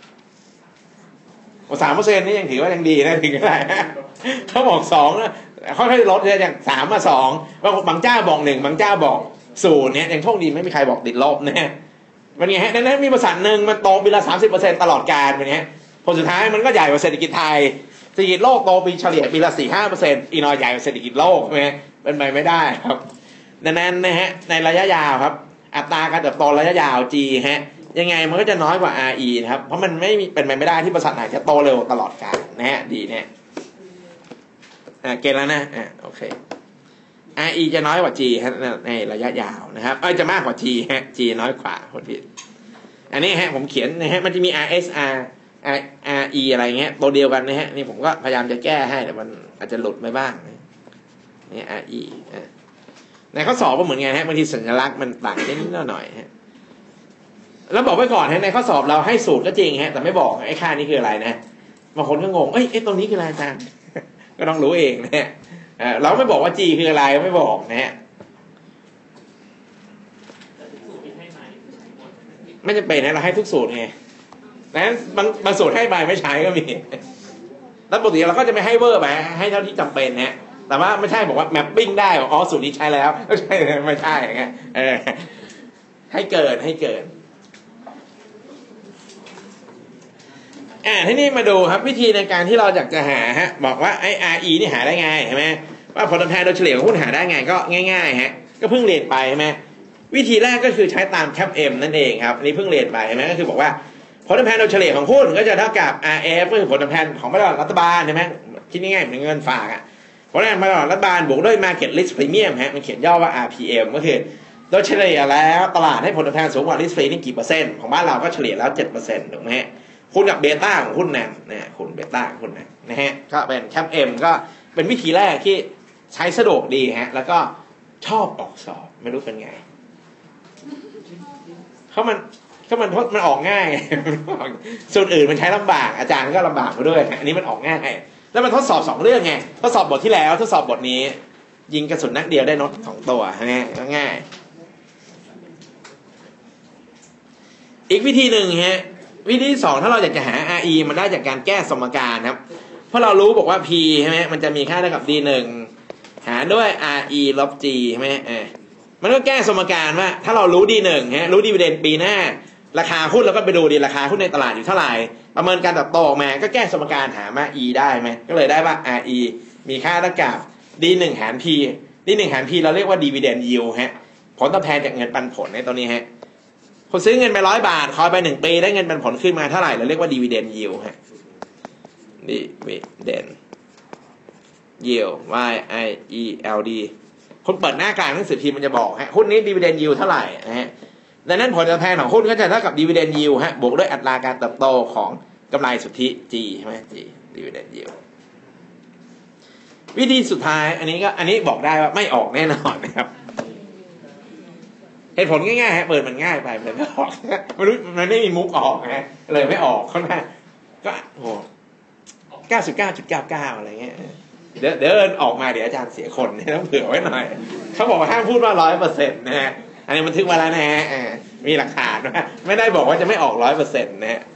3%นี่ยังถือว่ายังดีนะถึงอะไรเขาบอก2นะค่อยๆลดเลยอย่าง3 มา 2บางเจ้าบอก1บางเจ้าบอก0เนี่ยยังโชคดีไม่มีใครบอกติดลบนะมันไงฮะดังนั้นมีบริษัทหนึ่งมันโตปีละ 30% ตลอดกาลเป็นไงผลสุดท้ายมันก็ใหญ่กว่าเศรษฐกิจไทยเศรษฐกิจโลกโตปีเฉลี่ยปีละ 4-5% อีกหน่อยใหญ่กว่าเศรษฐกิจโลกใช่ไหมเป็นไปไม่ได้ครับดังนั้นนะฮะในระยะยาวครับอัตราการเติบโตระยะยาว G ฮะยังไงมันก็จะน้อยกว่า RE นะครับเพราะมันไม่เป็นไปไม่ได้ที่บริษัทไหนจะโตเร็วตลอดกาลนะฮะดีเนี่ยเกณฑ์แล้วนะโอเค RE จะน้อยกว่า G ฮะในระยะยาวนะครับจะมากกว่า G ฮะ G น้อยกว่าคนผิดอันนี้ฮะผมเขียนนะฮะมันจะมี RSR RE อะไรเงี้ยตัวเดียวกันนะฮะนี่ผมก็พยายามจะแก้ให้แต่มันอาจจะหลุดไปบ้างนี่ RE ในข้อสอบก็เหมือนกันฮะบางทีสัญลักษณ์มันต่างนิดหน่อยฮะแล้วบอกไว้ก่อนฮะในข้อสอบเราให้สูตรก็จริงฮะแต่ไม่บอกไอ้ค่านี้คืออะไรนะบางคนก็งงไอ้ตรงนี้คืออะไรอาจารย์ ก็ต้องรู้เองนะฮะเราไม่บอกว่า G คืออะไรไม่บอกนะฮะไม่จำเป็นนะเราให้ทุกสูตรไงนั้นบางสูตรให้ไปไม่ใช้ก็มีแล้วปกติเราก็จะไม่ให้เวอร์ไปให้เท่าที่จำเป็นนะแต่ว่าไม่ใช่บอกว่าแมปปิ้งได้อ๋อสูตรนี้ใช้แล้วไม่ใช่อย่างเงี้ยให้เกิดที่นี่มาดูครับวิธีในการที่เราอยากจะหาฮะบอกว่าไอ้ RE นี่หาได้ไงใช่ไหมว่าผลตอบแทนโดยเฉลี่ยของหุ้นหาได้ไงก็ง่ายๆฮะก็เพิ่งเรียนไปใช่ไหมวิธีแรกก็คือใช้ตาม CAPM นั่นเองครับอันนี้เพิ่งเรียนไปใช่ไหมก็คือบอกว่าผลตอบแทนโดยเฉลี่ยของหุ้นก็จะเท่ากับ RF ก็คือผลตอบแทนของรัฐบาลใช่ไหมคิดง่ายๆเหมือนเงินฝากผลตอบแทนรัฐบาลบวกด้วย Market Risk Premium ฮะมันเขียนย่อว่า RPM ก็คือโดยเฉลี่ยแล้วตลาดให้ผลตอบแทนสูงกว่า Risk Free นี่กี่เปอร์เซ็นต์ของบ้านเราก็เฉลี่ยแล้ว 7% ถูกไหมฮะคูณกับเบต้าของหุ้นนั้นนะคูณเบต้าของหุ้นนั้นนะฮะก็เป็น CAPM ก็เป็นวิธีแรกที่ใช้สะดวกดีฮะแล้วก็ชอบออกสอบไม่รู้เป็นไงมันออกง่ายส่วนอื่นมันใช้ลำบากอาจารย์ก็ลำบากมาด้วยอันนี้มันออกง่ายแล้วมันทดสอบ2เรื่องไงทดสอบบทที่แล้วทดสอบบทนี้ยิงกระสุนนัดเดียวได้นก2ตัวง่ายอีกวิธีหนึ่งฮะวิธีที่2ถ้าเราอยากจะหา RE มันได้จากการแก้สมการครับเพราะเรารู้บอกว่า P ใช่ไหมมันจะมีค่าเท่ากับ D1 หารด้วย RE ลบ G ใช่ไหมมันก็แก้สมการว่าถ้าเรารู้ D1 ฮะรู้ดิวิเดนด์ปีหน้าราคาหุ้นเราก็ไปดูดิราคาหุ้นในตลาดอยู่เท่าไหร่ประเมินการเติบโตออกมาก็แก้สมการหามา E ได้ไหมก็เลยได้ว่า RE มีค่าเท่ากับ D1 หาร P D1 หาร P เราเรียกว่า dividend yield ฮะผลตอบแทนจากเงินปันผลในตัวนี้ฮะคุณซื้อเงินไป100 บาทคอยไป1 ปีได้เงินปันผลขึ้นมาเท่าไหร่เราเรียกว่า dividend yield ฮะ dividend yield Y-I-E-L-D คุณเปิดหน้ากลางหนังสือพิมพ์มันจะบอกฮะหุ้นนี้ dividend yield เท่าไหร่นะฮะดังนั้นผลตอบแทนของหุ้นก็จะเท่ากับ dividend yield ฮะบวกด้วยอัตราการเติบโตของกำไรสุทธิ G ใช่ไหม G dividend yield วิธีสุดท้ายอันนี้บอกได้ว่าไม่ออกแน่นอนนะครับเหตุผลง่ายๆฮะเปิดมันง่ายไปมันไม่ออกไม่รู้มันไม่มีมุกออกนะเลยไม่ออกเขาหน้าก็โห99.99อะไรเงี้ยเดี๋ยวออกมาเดี๋ยวอาจารย์เสียคนต้องเผื่อไว้หน่อยเขาบอกว่าห้ามพูดว่า100%นะฮะอันนี้มันทึกมาแล้วนะฮะมีหลักฐานว่าไม่ได้บอกว่าจะไม่ออก100%นะฮะ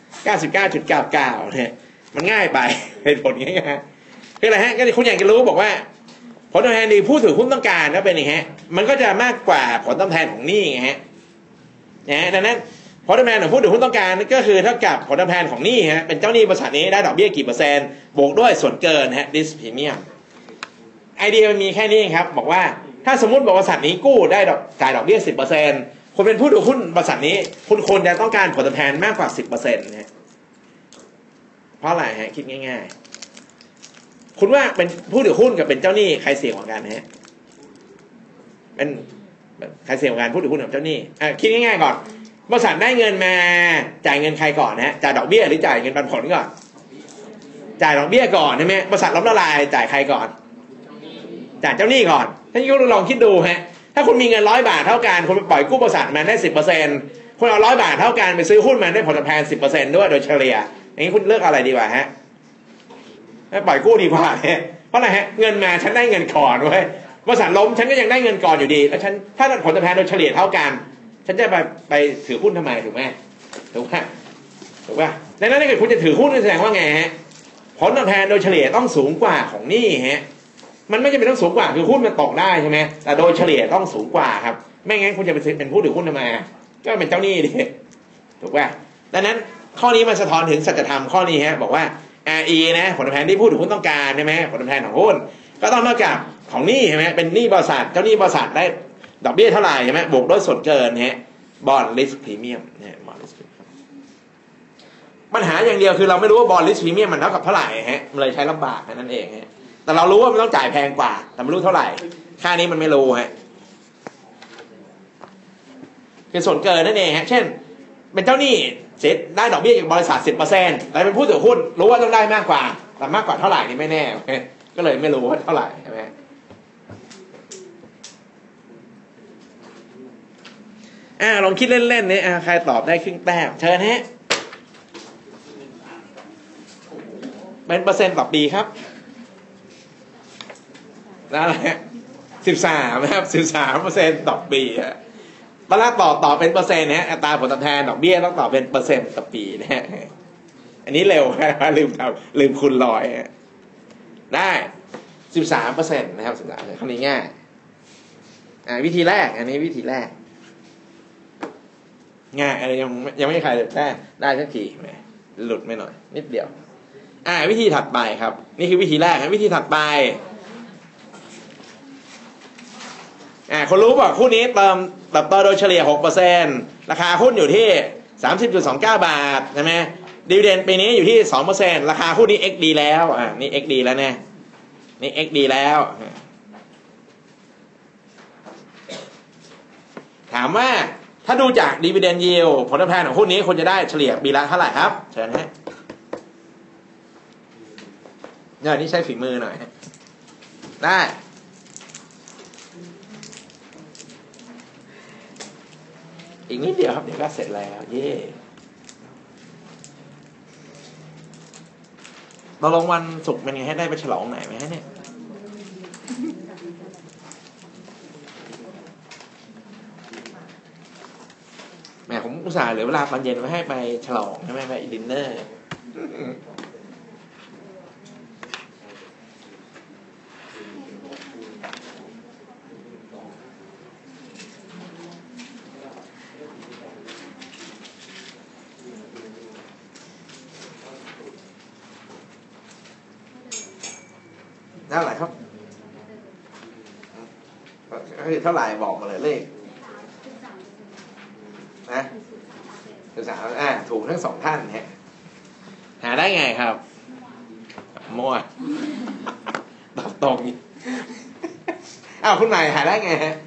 99.99เนี่ยมันง่ายไปเหตุผลง่ายๆคืออะไรฮะก็คุณอยากจะรู้บอกว่าผลตอบแทนดีผู้ถือหุ้นต้องการก็เป็นอย่างนี้มันก็จะมากกว่าผลตอบแทนของหนี้ไงฮะดังนั้นผลตอบแทนของผู้ถือหุ้นต้องการก็คือเท่ากับผลตอบแทนของหนี้ฮะเป็นเจ้าหนี้บริษัทนี้ได้ดอกเบี้ยกี่เปอร์เซ็นต์บวกด้วยส่วนเกินฮะ risk premium ไอเดียมันมีแค่นี้ครับบอกว่าถ้าสมมติบริษัทนี้กู้ได้จ่ายดอกเบี้ย 10% คุณเป็นผู้ถือหุ้นบริษัทนี้คุณควรจะต้องการผลตอบแทนมากกว่า 10% นะฮะเพราะอะไรฮะคิดง่ายๆคุณว่าเป็นผู้ถือหุ้นกับเป็นเจ้าหนี้ใครเสี่ยงกว่ากันฮะเป็นใครเสี่ยงกว่ากันผู้ถือหุ้นกับเจ้าหนี้คิดง่ายๆก่อนบริษัทได้เงินมาจ่ายเงินใครก่อนนะจ่ายดอกเบี้ยหรือจ่ายเงินปันผลก่อนจ่ายดอกเบี้ยก่อนใช่ไหมบริษัทล้มละลายจ่ายใครก่อนจ่ายเจ้าหนี้ก่อนท่านก็ลองคิดดูฮะถ้าคุณมีเงิน100 บาทเท่ากันคุณไปปล่อยกู้บริษัทมาได้ 10% คุณเอา100 บาทเท่ากันไปซื้อหุ้นมาได้ผลตอบแทน 10% ด้วยโดยเฉลี่ยอย่างนี้คุณเลือกอะไรดีกว่าฮะปล่อยกู้ดีกว่าเพราะอะไรฮะเงินมาฉันได้เงินก่อนเว้ยบริษัทล้มฉันก็ยังได้เงินก่อนอยู่ดีแล้วฉันถ้าผลตอบแทนโดยเฉลี่ยเท่ากันฉันจะไปถือหุ้นทำไมถูกไหมถูกป่ะดังนั้นถ้าเกิดคุณจะถือหุ้นแสดงว่าไงฮะผลตอบแทนโดยเฉลี่ยต้องสูงกว่าของหนี้ฮะมันไม่จำเป็นต้องสูงกว่าคือหุ้นมันตกได้ใช่ไหมแต่โดยเฉลี่ยต้องสูงกว่าครับไม่งั้นคุณจะเป็นผู้ถือหุ้นทำไมก็เป็นเจ้าหนี้ดิถูกป่ะดังนั้นข้อนี้มันสะท้อนถึงสัจธรรมข้อนี้ฮะบอกว่า RE นะผลตอบแทนที่ผู้ถือหุ้นต้องการใช่ไหมผลตอบแทนของหุ้นก็ต้องเท่ากับของหนี้ใช่ไหมเป็นหนี้บริษัทเจ้าหนี้บริษัทได้ดอกเบี้ยเท่าไหร่ใช่ไหมบวกด้วยส่วนเกินฮะบอนด์ริสก์พรีเมียมเนี่ยบอนด์ริสก์พรีเมียมปัญหาอย่างเดียวคือเราไม่รู้ว่าบอนด์ริสก์พรีเมียมมันเท่ากับเท่าไหร่ฮะมันเลยใช้ลำบากแค่นั้นเองฮะแต่เรารู้ว่ามันต้องจ่ายแพงกว่าแต่ไม่รู้เท่าไหร่ค่านี้มันไม่รู้ฮะคือส่วนเกินนั่นเองฮะเช่นเป็นเจ้าหนี้เสียได้ดอกเบี้ยจากบริษัท 10% แต่เป็นผู้ถือหุ้นรู้ว่าต้องได้มากกว่าแต่มากกว่าเท่าไหร่นี่ไม่แน่ก็เลยไม่รู้ว่าเท่าไหร่ใช่ไหมลองคิดเล่นๆนี่ใครตอบได้ครึ่งแต้มเชิญฮะเป็นเปอร์เซ็นต์ต่อปีครับนั่นแหละ13นะครับ13%ต่อปีฮะเวลาต่อเป็นเปอร์เซ็นต์นะอัตราผลตอบแทนดอกเบี้ยต้องต่อเป็นเปอร์เซ็นต์ต่อปีนะฮะอันนี้เร็วครับลืมคูณร้อยได้ 13% นะครับ 13%ข้อนี้ง่ายวิธีแรกอันนี้วิธีแรกง่ายอะไรยังไม่มีใครได้สักทีแหมหลุดไม่หน่อยนิดเดียววิธีถัดไปครับนี่คือวิธีแรกนะวิธีถัดไปคนรู้บอกหุ้นนี้เติบโตโดยเฉลี่ย 6% ราคาหุ้นอยู่ที่ 30.29 บาทใช่ไหมดิวิเดนด์ปีนี้อยู่ที่ 2% ราคาหุ้นนี้ XD แล้วนี่ XD แล้วเนี่ยนี่ XD แล้วถามว่าถ้าดูจาก dividend yield ผลตอบแทนของหุ้นนี้ควรจะได้เฉลี่ยปีละเท่าไหร่ครับเชิญฮะเนี่ยนี่ใช้ฝีมือหน่อยได้อีกนิดเดียวครับเดี๋ยวก็เสร็จแล้วเย่เราลงวันศุกร์เป็นไงให้ได้ไปฉลองไหนไหมฮะเนี่ยแหมผมอุตส่าห์เหลือเวลาตอนเย็นไว้ให้ไปฉลองใช่ไหมไปดินเนอร์นั่นแหละครับคือเท่าไหร่บอกมาเลยเลขนะ13ถูกทั้งสองท่านฮะหาได้ไงครับมั่วตอบตรงคุณใหม่หาได้ไงฮะ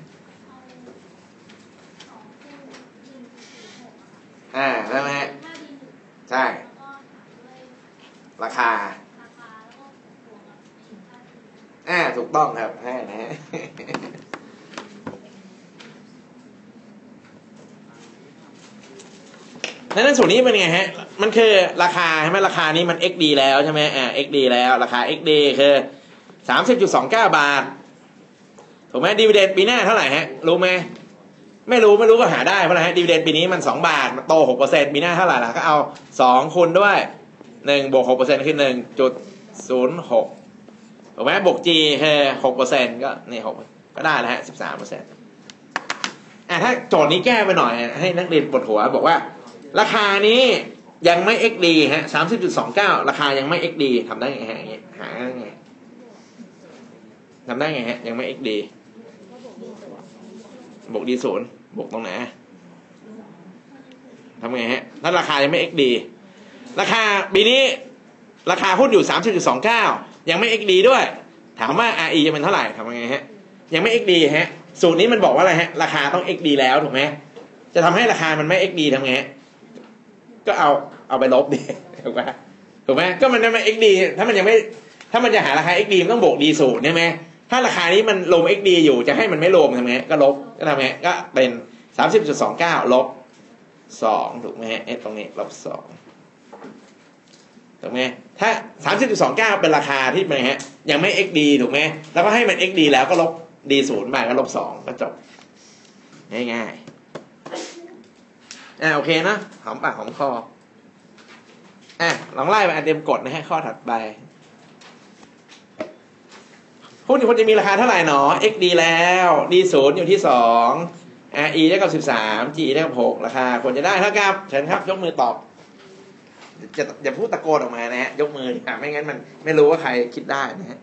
ได้ไหมฮะใช่ราคาถูกต้องครับนะฮะนั้นส่วนนี้เป็นไงฮะมันคือราคาใช่ไหมราคานี้มัน XD แล้วใช่ไหมXD แล้วราคา XD คือ 30.29 บาทถูกไหมดีเวเดนปีหน้าเท่าไหร่ฮะรู้ไหมไม่รู้ก็หาได้เพราะอะไรฮะดีเวเดนปีนี้มัน2 บาทมันโต 6% ปีหน้าเท่าไหร่ล่ะก็เอา2คูณด้วย1บวก 6% คือ 1.06 ถูกไหมบวก G คือ 6% ก็นี่6ก็ได้แล้วฮะ 13%ถ้าโจทย์นี้แก้ไปหน่อยให้นักเรียนปวดหัวบอกว่าราคานี้ยังไม่ XD ฮะ 30.29 ราคายังไม่ XD ทำได้ไงฮะอย่างเงี้ยหาไงทำได้ไงฮะยังไม่ XD บวก D0 บวกตรงไหนทำไงฮะถ้าราคายังไม่ XD ราคาปีนี้ราคาหุ้นอยู่ 30.29 ยังไม่ XD ด้วยถามว่า RE จะเป็นเท่าไหร่ทำไงฮะยังไม่ XD ฮะสูตรนี้มันบอกว่าอะไรฮะราคาต้อง XD แล้วถูกไหมจะทำให้ราคามันไม่ XD ทำไงก็เอาไปลบดิถูกไหมก็มันไม่ XD ถ้ามันจะหาราคา XD มันต้องบวก D0 ใช่ไหมถ้าราคานี้มันลง XD อยู่จะให้มันไม่ลงทำไงก็ลบก็ทำไงก็เป็น 30.29 ลบ 2 ถูกไหมฮะตรงนี้ลบ 2ถูกไหมถ้า 30.29 เป็นราคาที่เป็นฮะยังไม่ XD ถูกไหมแล้วก็ให้มัน XD แล้วก็ลบ D0 ไปก็ลบ 2ก็จบง่ายๆโอเคนะหอมปากหอมคอลองไล่ไปเตรียมกดนะฮะข้อถัดไปหุ้นควรจะมีราคาเท่าไหร่หนอ XD แล้ว D0 อยู่ที่2 RE ได้กับ13 GE ได้กับ6ราคาควรจะได้เท่ากับเชิญครับยกมือตอบอย่าพูดตะโกนออกมานะฮะยกมือไม่งั้นมันไม่รู้ว่าใครคิดได้นะฮะ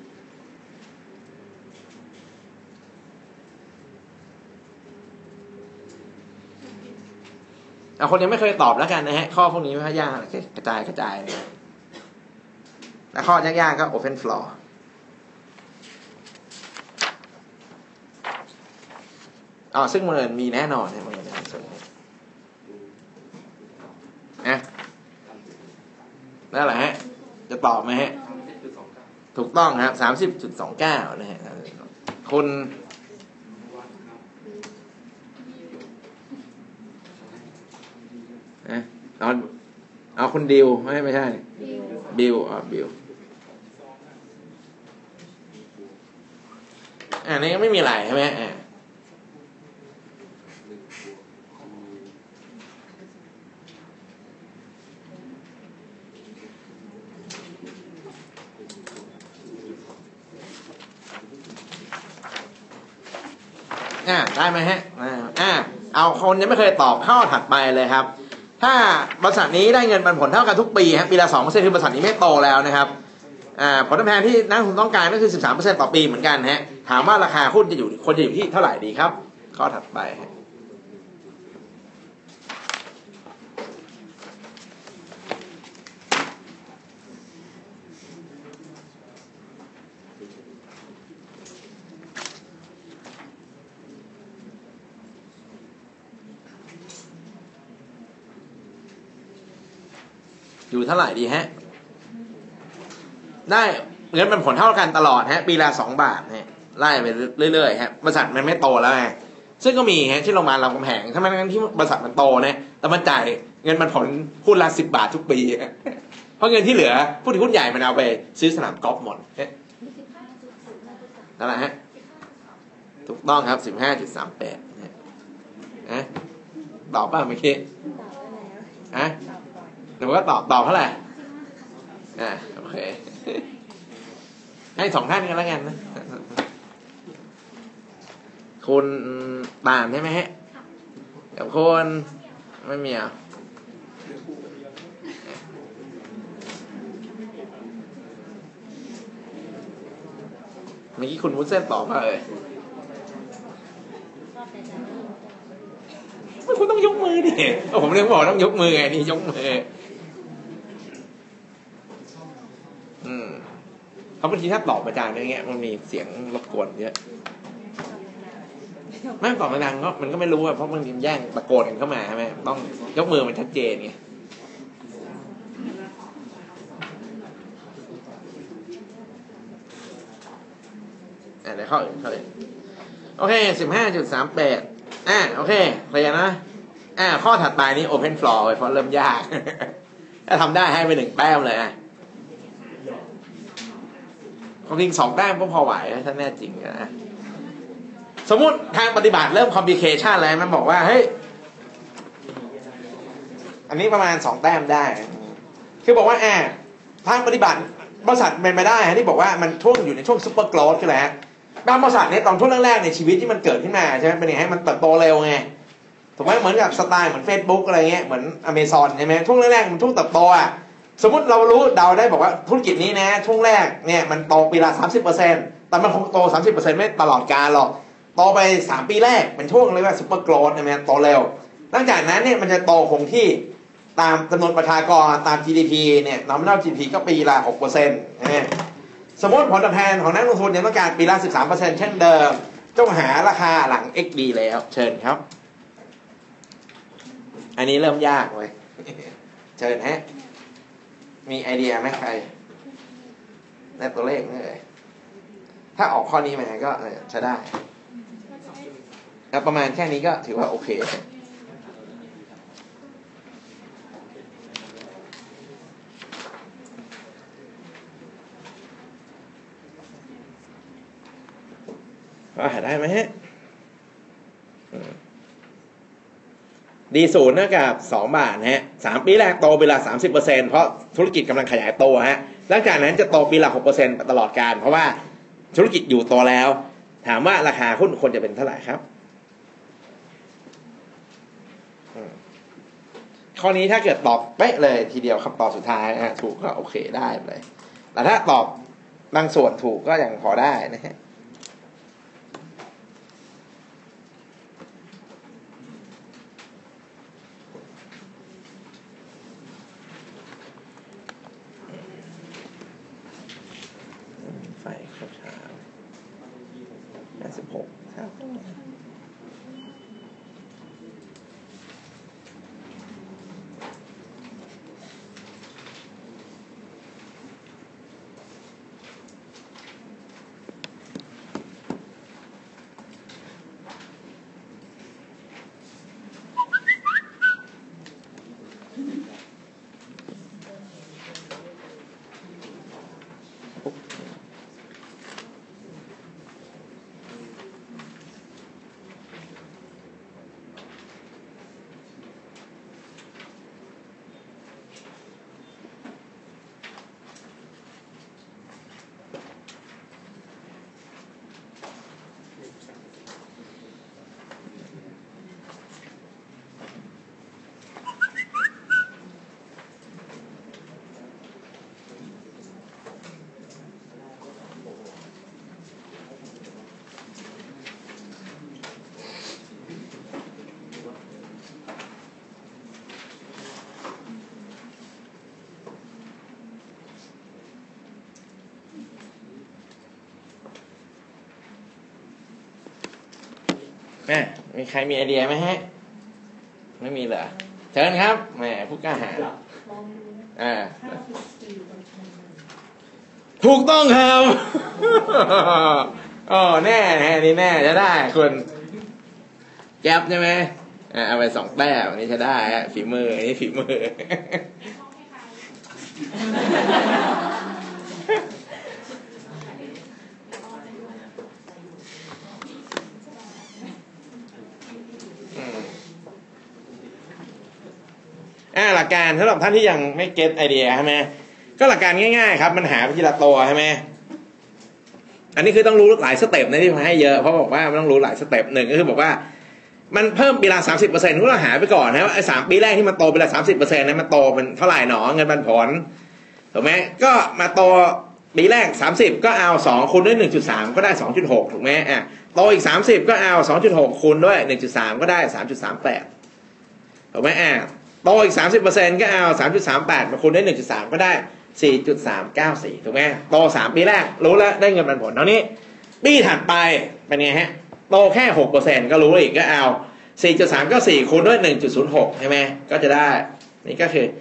คนยังไม่เคยตอบแล้วกันนะฮะข้อพวกนี้ไม่ยากกระจายแล้วข้อยากๆก็ open floor ซึ่งมันมีแน่นอนนะมันส่วนนั่นแหละฮะจะตอบไหมฮะถูกต้องครับ 30.29 นะฮะคุณเอาคุณดิวไม่ใช่บิวบิวนี่ก็ไม่มีอะไรใช่ไหมได้ไหมฮะเอาคนยังไม่เคยตอบข้อถัดไปเลยครับถ้าบริษัทนี้ได้เงินปันผลเท่ากันทุกปีครับปีละ 2% คือบริษัทนี้ไม่โตแล้วนะครับผลตอบแทนที่นักลงทุนต้องการก็คือ 13% ต่อปีเหมือนกันฮะถามว่าราคาหุ้นจะอยู่ที่เท่าไหร่ดีครับข้อถัดไปอยู่เท่าไหร่ดีฮะได้เงินเป็นผลเท่ากันตลอดฮะปีละ2 บาทฮะไล่ไปเรื่อยๆฮะบริษัทมันไม่โตแล้วไงซึ่งก็มีฮะที่โรงพยาบาลรามคำแหงถ้ามันที่บริษัทมันโตนะแต่มันจ่ายเงินมันผลหุ้นละ10 บาททุกปีเพราะเงินที่เหลือผู้ถือหุ้นใหญ่มันเอาไปซื้อสนามกอล์ฟหมดนั่นแหละฮะถูกต้องครับ 15.38ตอบป่ะเมื่อกี้หนูก็ตอบเท่าไหร่โอเคให้2 ท่านกันแล้วกันนะคุณตามใช่ไหมฮะกับคนไม่มีเมื่อกี้คุณวุ้นเส้นตอบมาเลยคุณต้องยกมือดิผมเรียกบอกต้องยกมือไงนี่ยกมือเขาบางทีถ้าตอบอาจารย์อย่างเงี้ยมันมีเสียงรบกวนเยอะไม่ตอบมาดังก็มันก็ไม่รู้เพราะมันแย่งตะโกนกันเข้ามาใช่ไหมต้องยกมือมันชัดเจนไงเดี๋ยวเข้าเลยโอเค 15.38โอเคเคลียร์นะข้อถัดไปนี้ Open Floor เพราะเริ่มยากถ้าทำได้ให้ไป1 แต้มเลยความจริง2 แต้มก็พอไหวถ้าแน่จริงนะสมมุติทางปฏิบัติเริ่ม complication แล้วมันบอกว่าเฮ้ยอันนี้ประมาณ2 แต้มได้คือบอกว่าทางปฏิบัติบริษัทเป็นไปได้ที่บอกว่ามันช่วงอยู่ในช่วง super growth คืออะไรฮะบางบริษัทเนี่ยตอนช่วงแรกๆในชีวิตที่มันเกิดขึ้นมาใช่ไหมเป็นยังไงมันเติบโตเร็วไงถูกไหมเหมือนกับสไตล์เหมือน Facebook อะไรเงี้ยเหมือน Amazon ใช่ไหมช่วงแรกๆมันช่วงเติบโตสมมติเรารู้เดาได้บอกว่าธุรกิจนี้นะช่วงแรกเนี่ยมันโตปีละ 30% แต่มันคงโต 30% ไม่ตลอดกาลหรอกโตไป3 ปีแรกเป็นช่วงเรียกว่า super growth ใช่ไหมโตเร็วหลังจากนั้นเนี่ยมันจะโตคงที่ตามจำนวนประชากรตาม GDP เนี่ย nominal GDP ก็ปีละ 6% สมมติผลตอบแทนของนักลงทุนเนี่ยต้องการปีละ 13% เช่นเดิมต้องหาราคาหลัง XD แล้วเชิญครับอันนี้เริ่มยากเลยเชิญฮะมีไอเดียไหมใครในตัวเลขนี่เลยถ้าออกข้อนี้มาก็ใช้ได้ประมาณแค่นี้ก็ถือว่าโอเคหาได้ไหมฮะดีศูนย์เท่ากับ2 บาทฮะ3 ปีแรกโตปีละ 30% เพราะธุรกิจกำลังขยายตัวฮะหลังจากนั้นจะโตปีละ 6% ตลอดกาลเพราะว่าธุรกิจอยู่โตแล้วถามว่าราคาหุ้นควรจะเป็นเท่าไหร่ครับข้อนี้ถ้าเกิดตอบเป๊ะเลยทีเดียวคำตอบสุดท้ายถูกก็โอเคได้เลยแต่ถ้าตอบบางส่วนถูกก็ยังพอได้นะฮะไฟเข้าเช้า56ครับมีใครมีไอเดียไหมฮะไม่มีเหรอเชิญครับแหมผู้กล้าหาญถูกต้องครับแน่นี่แน่จะได้คุณแก๊ปใช่ไหมเอาไป2 แต้มนี่จะได้ฝีมือนี่ฝีมือหลักการสำหรับท่านที่ยังไม่เก็ตไอเดียใช่ไหมก็หลักการง่ายๆครับมันหาไปทีละตัวใช่ไหมอันนี้คือต้องรู้หลายสเต็ปนะที่มาให้เยอะเพราะบอกว่ามันต้องรู้หลายสเต็ปหนึ่งก็คือบอกว่ามันเพิ่มปีละ 30% ก็เราหาไปก่อนนะว่า3 ปีแรกที่มันโตปีละ 30% นั้นมันโตเป็นเท่าไหร่หนอเงินปันผลถูกไหมก็มาโตปีแรก30ก็เอา2คูณด้วย 1.3 ก็ได้ 2.6 ถูกไหมโตอีก30ก็เอา 2.6 คูณด้วย 1.3 ก็ได้ 3.38 ถูกไหมโตอีก 30% ก็เอา 3.38 มาคูณด้วย 1.3 ก็ได้ 4.394 ถูกไหมโต3ปีแรกรู้แล้วได้เงินปันผลเท่านี้ปีถัดไปเป็นไงฮะโตแค่ 6% ก็รู้อีกก็เอา 4.394 คูณด้วย 1.06 ใช่ไหมก็จะได้นี่ก็คือ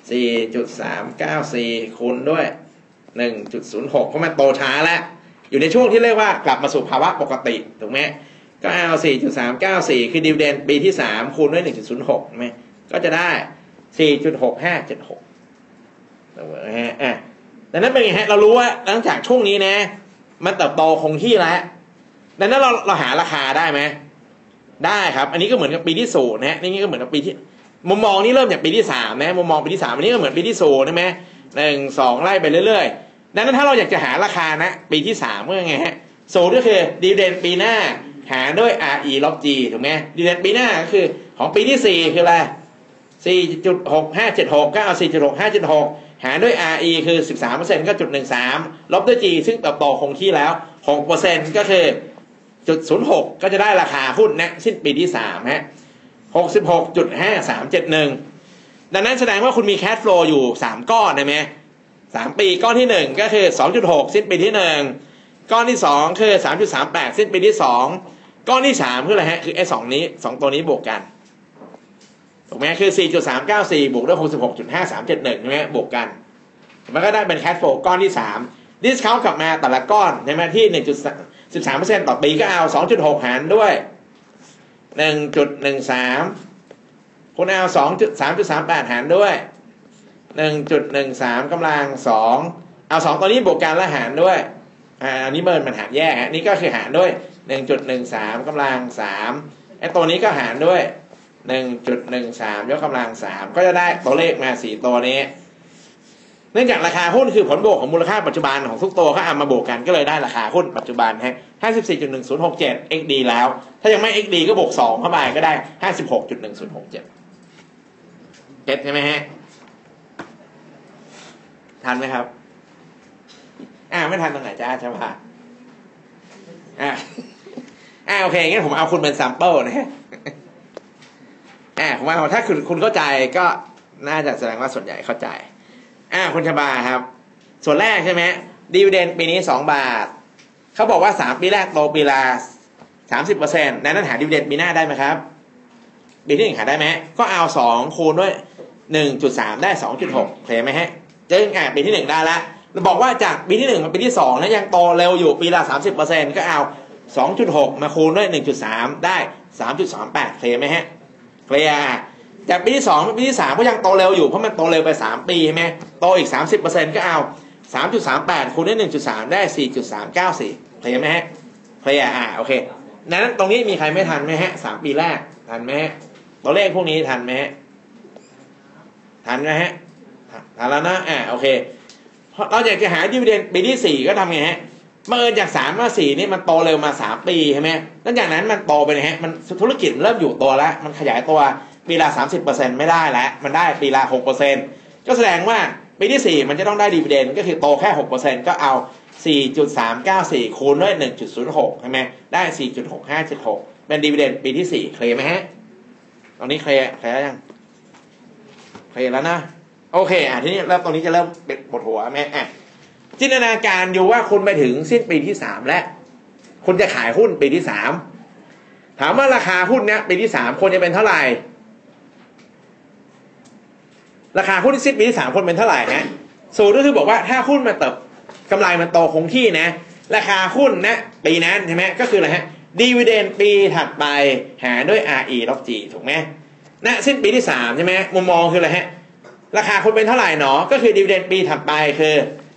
4.394 คูณด้วย 1.06 เพราะมันโตช้าแล้วอยู่ในช่วงที่เรียกว่ากลับมาสู่ภาวะปกติถูกไหมก็เอา 4.394 คือดิวเดนปีที่3คูณด้วย 1.06 ใช่ไหมก็จะได้ 4.6576 ถูกไหมฮะดังนั้นเป็นไงฮะเรารู้ว่าหลังจากช่วงนี้นะมันเติบโตคงที่แล้วดังนั้นเราหาราคาได้ไหมได้ครับอันนี้ก็เหมือนกับปีที่0นะนี่ก็เหมือนกับปีที่มุมมองนี้เริ่มจากปีที่3นะมุมมองปีที่3อันนี้ก็เหมือนปีที่0ใช่ไหม1 2ไล่ไปเรื่อยๆดังนั้นถ้าเราอยากจะหาราคานะปีที่3ก็ยังไงฮะ0ก็คือดิวเดนปีหน้าหารด้วย RE ลบ G ถูกไหมดิวเดนปีหน้าก็คือของปีที่4คืออะไร 4.6576 ก็เอา 4.6576 หารด้วย RE คือ 13% ก็ 0.13 ลบด้วย G ซึ่งเติบโตคงที่แล้ว 6% ก็คือ 0.06 ก็จะได้ราคาหุ้นนะสิ้นปีที่3ฮะ 66.5371 ดังนั้นแสดงว่าคุณมีแคชโฟลว์อยู่3ก้อนใช่ไหม3ปีก้อนที่1ก็คือ 2.6 สิ้นปีที่1ก้อนที่2คือ 3.38 สิ้นปีที่2ก้อนที่3คืออะไรฮะคือไอ้2ตัวนี้บวกกันถูกไหมคือ 4.394 บวกด้วย 66.5371 ใช่ไหมบวกกันมันก็ได้เป็นแคชโฟลว์ก้อนที่3ดิสเคาท์กลับมาแต่ละก้อนใช่ไหมที่ 1.13% ต่อปีก็เอา 2.6 หารด้วย 1.13 คุณเอา 3.38 หารด้วย 1.13 กำลัง2เอา2ตัวนี้บวกกันแล้วหารด้วยอันนี้มันหารแยกนี่ก็คือหารด้วย 1.13 กำลัง3ไอ้ตัวนี้ก็หารด้วย 1.13 ยกกำลัง3ก็จะได้ตัวเลขมา4ตัวนี้เนื่องจากราคาหุ้นคือผลบวกของมูลค่าปัจจุบันของทุกตัวก็เอามาบวกกันก็เลยได้ราคาหุ้นปัจจุบันฮะ 54.1067 XD แล้วถ้ายังไม่ XD ก็บวก2เข้าไปก็ได้ 56.1067 เก็ตใช่ไหมฮะทันไหมครับไม่ทันตรงไหนจ้าใช่ป่ะโอเคงั้นผมเอาคุณเป็นซัมเปิลนะฮะผมว่าถ้าคุณเข้าใจก็น่าจะแสดงว่าส่วนใหญ่เข้าใจคุณชบาครับส่วนแรกใช่ไหมดิวเดนปีนี้2 บาทเขาบอกว่า3ปีแรกโตปีละ 30% นั้นหาดิวเดนปีหน้าได้ไหมครับปีที่1หาได้ไหมก็เอา2คูณด้วย 1.3 ได้ 2.6 เห็นไหมฮะจึงปีที่1ได้ละเราบอกว่าจากปีที่1มาปีที่2นะยังโตเร็วอยู่ปีละ 30% ก็เอา 2.6 มาคูณด้วย 1.3 ได้ 3.38 เคลียร์ไหมฮะเคลียร์จากปีที่2มาปีที่3ก็ยังโตเร็วอยู่เพราะมันโตเร็วไป3ปีใช่ไหมโตอีก 30% ก็เอา 3.38 คูณด้วย 1.3 ได้ 4.394 เคลียร์ไหมฮะเคลียร์โอเคนั้นตรงนี้มีใครไม่ทันไหมฮะ3ปีแรกทันไหมฮะตัวเลขพวกนี้ทันไหมฮะทันไหมฮะทันแล้วนะโอเคเราอยากจะหาดิวิเดนปีที่4ก็ทำไงฮะเมื่อจาก3มา4นี่มันโตเร็วมา3ปีใช่ไหมหลังจากนั้นมันโตไปนะฮะมันธุรกิจเริ่มอยู่ตัวแล้วมันขยายตัวปีละ 30% ไม่ได้แล้วมันได้ปีละ 6% ก็แสดงว่าปีที่4มันจะต้องได้ดิวิเดนก็คือโตแค่ 6% ก็เอา 4.394 คูณด้วย 1.06 ใช่ไหมได้ 4.6576 เป็นดิวิเดนปีที่4เคลียร์ไหมฮะตรงนี้เคลียร์ยังเคลียร์แล้วนะโอเคทีนี้ตรงนี้จะเริ่มเป็นบทหัวไหมจินตนาการอยู่ว่าคุณไปถึงสิ้นปีที่3แล้วคุณจะขายหุ้นปีที่3ถามว่าราคาหุ้นเนี้ยปีที่3ควรจะเป็นเท่าไหร่ราคาหุ้นที่สิ้นปีที่3ควรเป็นเท่าไหร่ฮะสูตรก็คือบอกว่าถ้าหุ้นมันเติบกำไรมันโตคงที่นะราคาหุ้นนะปีนั้นใช่ไหมก็คืออะไรฮะดีเวเดนปีถัดไปหารด้วย RE ลบ G ถูกไหมสิ้นปีที่3ใช่ไหมมุมมองคืออะไรฮะราคาคุณเป็นเท่าไหร่หนอก็คือดิวิเดนปีถัดไปคือ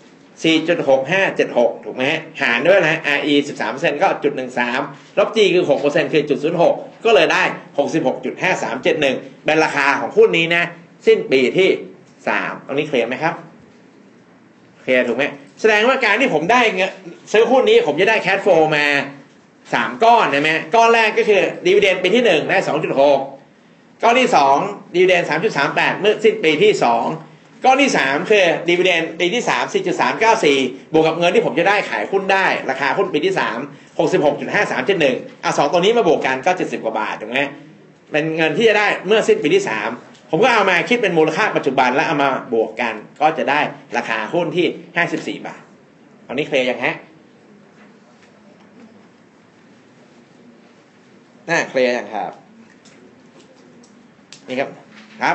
4.6576 ถูกไหมฮะหารด้วยนะ RE 13% ก็ 0.13 ลบ G คือ 6% คือ 0.06 ก็เลยได้ 66.5371 เป็นราคาของหุ้นนี้นะสิ้นปีที่3ตรงนี้เคลียร์ไหมครับเคลียร์ถูกไหมแสดงว่าการที่ผมได้เงินซื้อหุ้นนี้ผมจะได้แคชโฟลว์มา3ก้อนใช่ไหมก้อนแรกก็คือดิวิเดนปีที่1ได้ 2.6 ก้อนที่2ดิวิเดน 3.38 เมื่อสิ้นปีที่2 ก้อนที่3คือดีเวเดนปีที่3 4.394 บวกกับเงินที่ผมจะได้ขายหุ้นได้ราคาหุ้นปีที่3 66.5371เอา2ตัวนี้มาบวกกันก็70กว่าบาทถูกไหมเป็นเงินที่จะได้เมื่อสิ้นปีที่3ผมก็เอามาคิดเป็นมูลค่าปัจจุบันแล้วเอามาบวกกันก็จะได้ราคาหุ้นที่54บาทตอนนี้เคลียร์ยังฮะน่าเคลียร์ยังครับนี่ครับครับ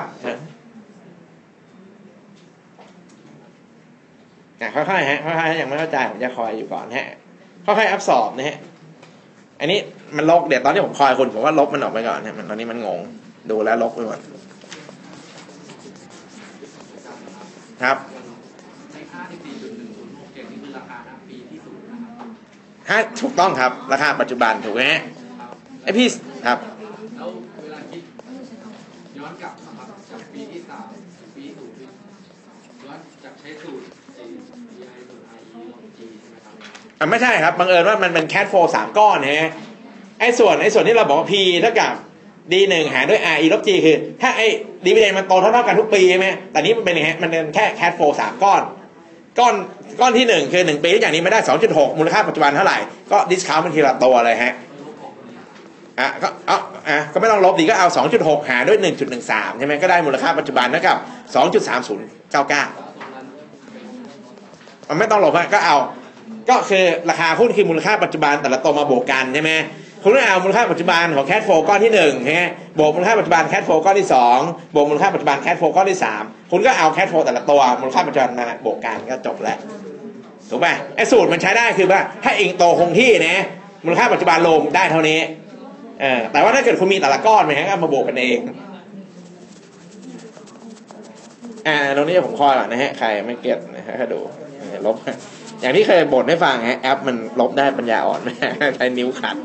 ค่อยๆฮะค่อยๆยังไม่เข้าใจผมจะคอยอยู่ก่อนฮะค่อยๆอัพสอบนะฮะอันนี้มันลบเดี๋ยวตอนที่ผมคอยคุณผมว่าลบมันออกไปก่อนฮะตอนนี้มันงงดูแล้วลบไปหมดครับในค่าที่ 4.1067 นี่คือราคาปีที่ศูนย์นะครับถูกต้องครับราคาปัจจุบันถูกไหมไอพี่ครับแล้วเวลาคิดย้อนกลับนะครับจากปีที่3ปีศูนย์ย้อนจากใช้สูตร DI สูตร IE ลบ G ใช่ไหมครับไม่ใช่ครับบังเอิญว่ามันเป็นแคทโฟ3ก้อนฮะไอ้ส่วนที่เราบอกว่า P เท่ากับ D1 หารด้วย RE ลบ G คือถ้าไอ้ดีเวเดนมันโตเท่ากันทุกปีใช่ไหมแต่นี้มันเป็นไงมันเป็นแค่แคทโฟ3ก้อนที่1คือ1ปีอย่างนี้ไม่ได้ 2.6 มูลค่าปัจจุบันเท่าไหร่ก็ดิสคาวต์มันทีละตัวเลยฮะก็ไม่ต้องลบดีก็เอา 2.6 หารด้วย 1.13 ใช่ไหมก็ได้มูลค่าปัจจุบันเท่ากับ 2.3099 มันไม่ต้องลบก็เอาก็คือราคาหุ้นคือมูลค่าปัจจุบันแต่ละตัวมาบวกกันใช่ไหมคุณต้องเอามูลค่าปัจจุบันของแคทโฟก้อนที่1ใช่ไหมบวกมูลค่าปัจจุบันแคทโฟก้อนที่2บวกมูลค่าปัจจุบันแคทโฟก้อนที่3คุณก็เอาแคทโฟแต่ละตัวมูลค่าปัจจุบันมาบวกกันก็จบแล้วถูกป่ะไอ้สูตรมันใช้ได้คือว่าถ้าเองโตคงที่นะมูลค่าปัจจุบันลงได้เท่านี้แต่ว่าถ้าเกิดคุณมีแต่ละก้อนไหมฮะก็มาบวกกันเองตรงนี้ผมคอยก่อนนะฮะใครไม่เก็ตนะฮะดูลบอย่างที่เคยบ่นให้ฟังฮะแอปมันลบได้ปัญญาอ่อนไหมใช้นิ้วขัด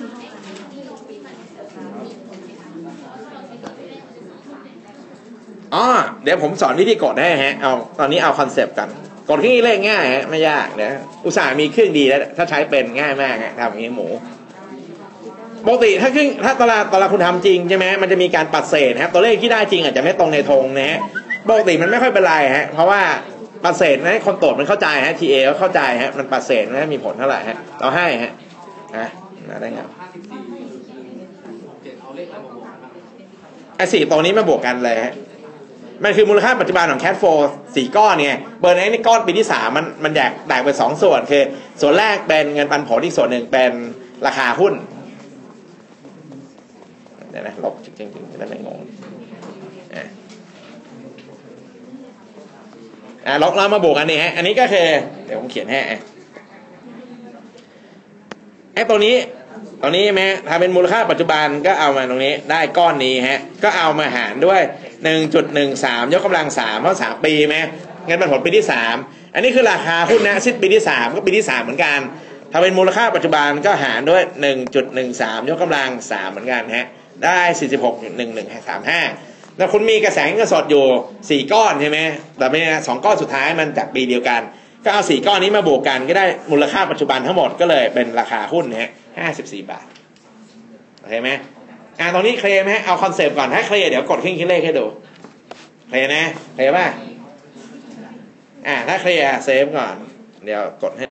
เดี๋ยวผมสอนวิธีกดให้ฮะเอาตอนนี้เอาคอนเซปต์กันกดเครื่องนี้เลขง่ายฮะไม่ยากนะอุตส่าห์มีเครื่องดีแล้วถ้าใช้เป็นง่ายมากฮะทำอย่างนี้หมูปกติถ้าตลาดคุณทำจริงใช่ไหมมันจะมีการปัดเศษครับตัวเลขที่ได้จริงอาจจะไม่ตรงในธงนะฮะปกติมันไม่ค่อยเป็นไรฮะเพราะว่าปัดเศษนะคนตรวจมันเข้าใจฮะ TA ก็เข้าใจฮะมันปัดเศษไม่มีผลเท่าไหร่ฮะเราให้ฮะได้ครับไอ้4ตัวนี้มาบวกกันเลยฮะมันคือมูลค่าปัจจุบันของแคทโฟ4ก้อนเนี่ยเบอร์นี้ก้อนปีที่3มันแบ่งเป็น2ส่วนคือส่วนแรกเป็นเงินปันผลอีกส่วนหนึ่งเป็นราคาหุ้นเดี๋ยวนะลบจริงๆจะได้ไม่งงลบแล้วมาบวกกันนี่ฮะอันนี้ก็คือเดี๋ยวผมเขียนให้ไอ้ตัวนี้ใช่ไหมถ้าเป็นมูลค่าปัจจุบันก็เอามาตรงนี้ได้ก้อนนี้ฮะก็เอามาหารด้วย 1.13 ยกกำลัง3เพราะ3ปีไหมเงินปันผลปีที่3อันนี้คือราคาหุ้นนะสิ้นปีที่3ก็ปีที่3เหมือนกันถ้าเป็นมูลค่าปัจจุบันก็หารด้วย 1.13 ยกกำลัง3เหมือนกันฮะได้ 46.1135 แล้วคุณมีกระแสเงินสดอยู่4ก้อนใช่ไหมแต่ไม่2ก้อนสุดท้ายมันจากปีเดียวกันก็เอา4ก้อนนี้มาบวกกันก็ได้มูลค่าปัจจุบันทั้งหมดก็เลยเป็นราคาหุ้นนะฮะ54 บาทโอเคไหมตรงนี้เคลียร์ไหมเอาคอนเซปต์ก่อนถ้าเคลียร์เดี๋ยวกดเครื่องคิดเลขให้ดูเคลียร์นะเคลียร์ป่ะถ้าเคลียร์เซฟก่อนเดี๋ยวกดให้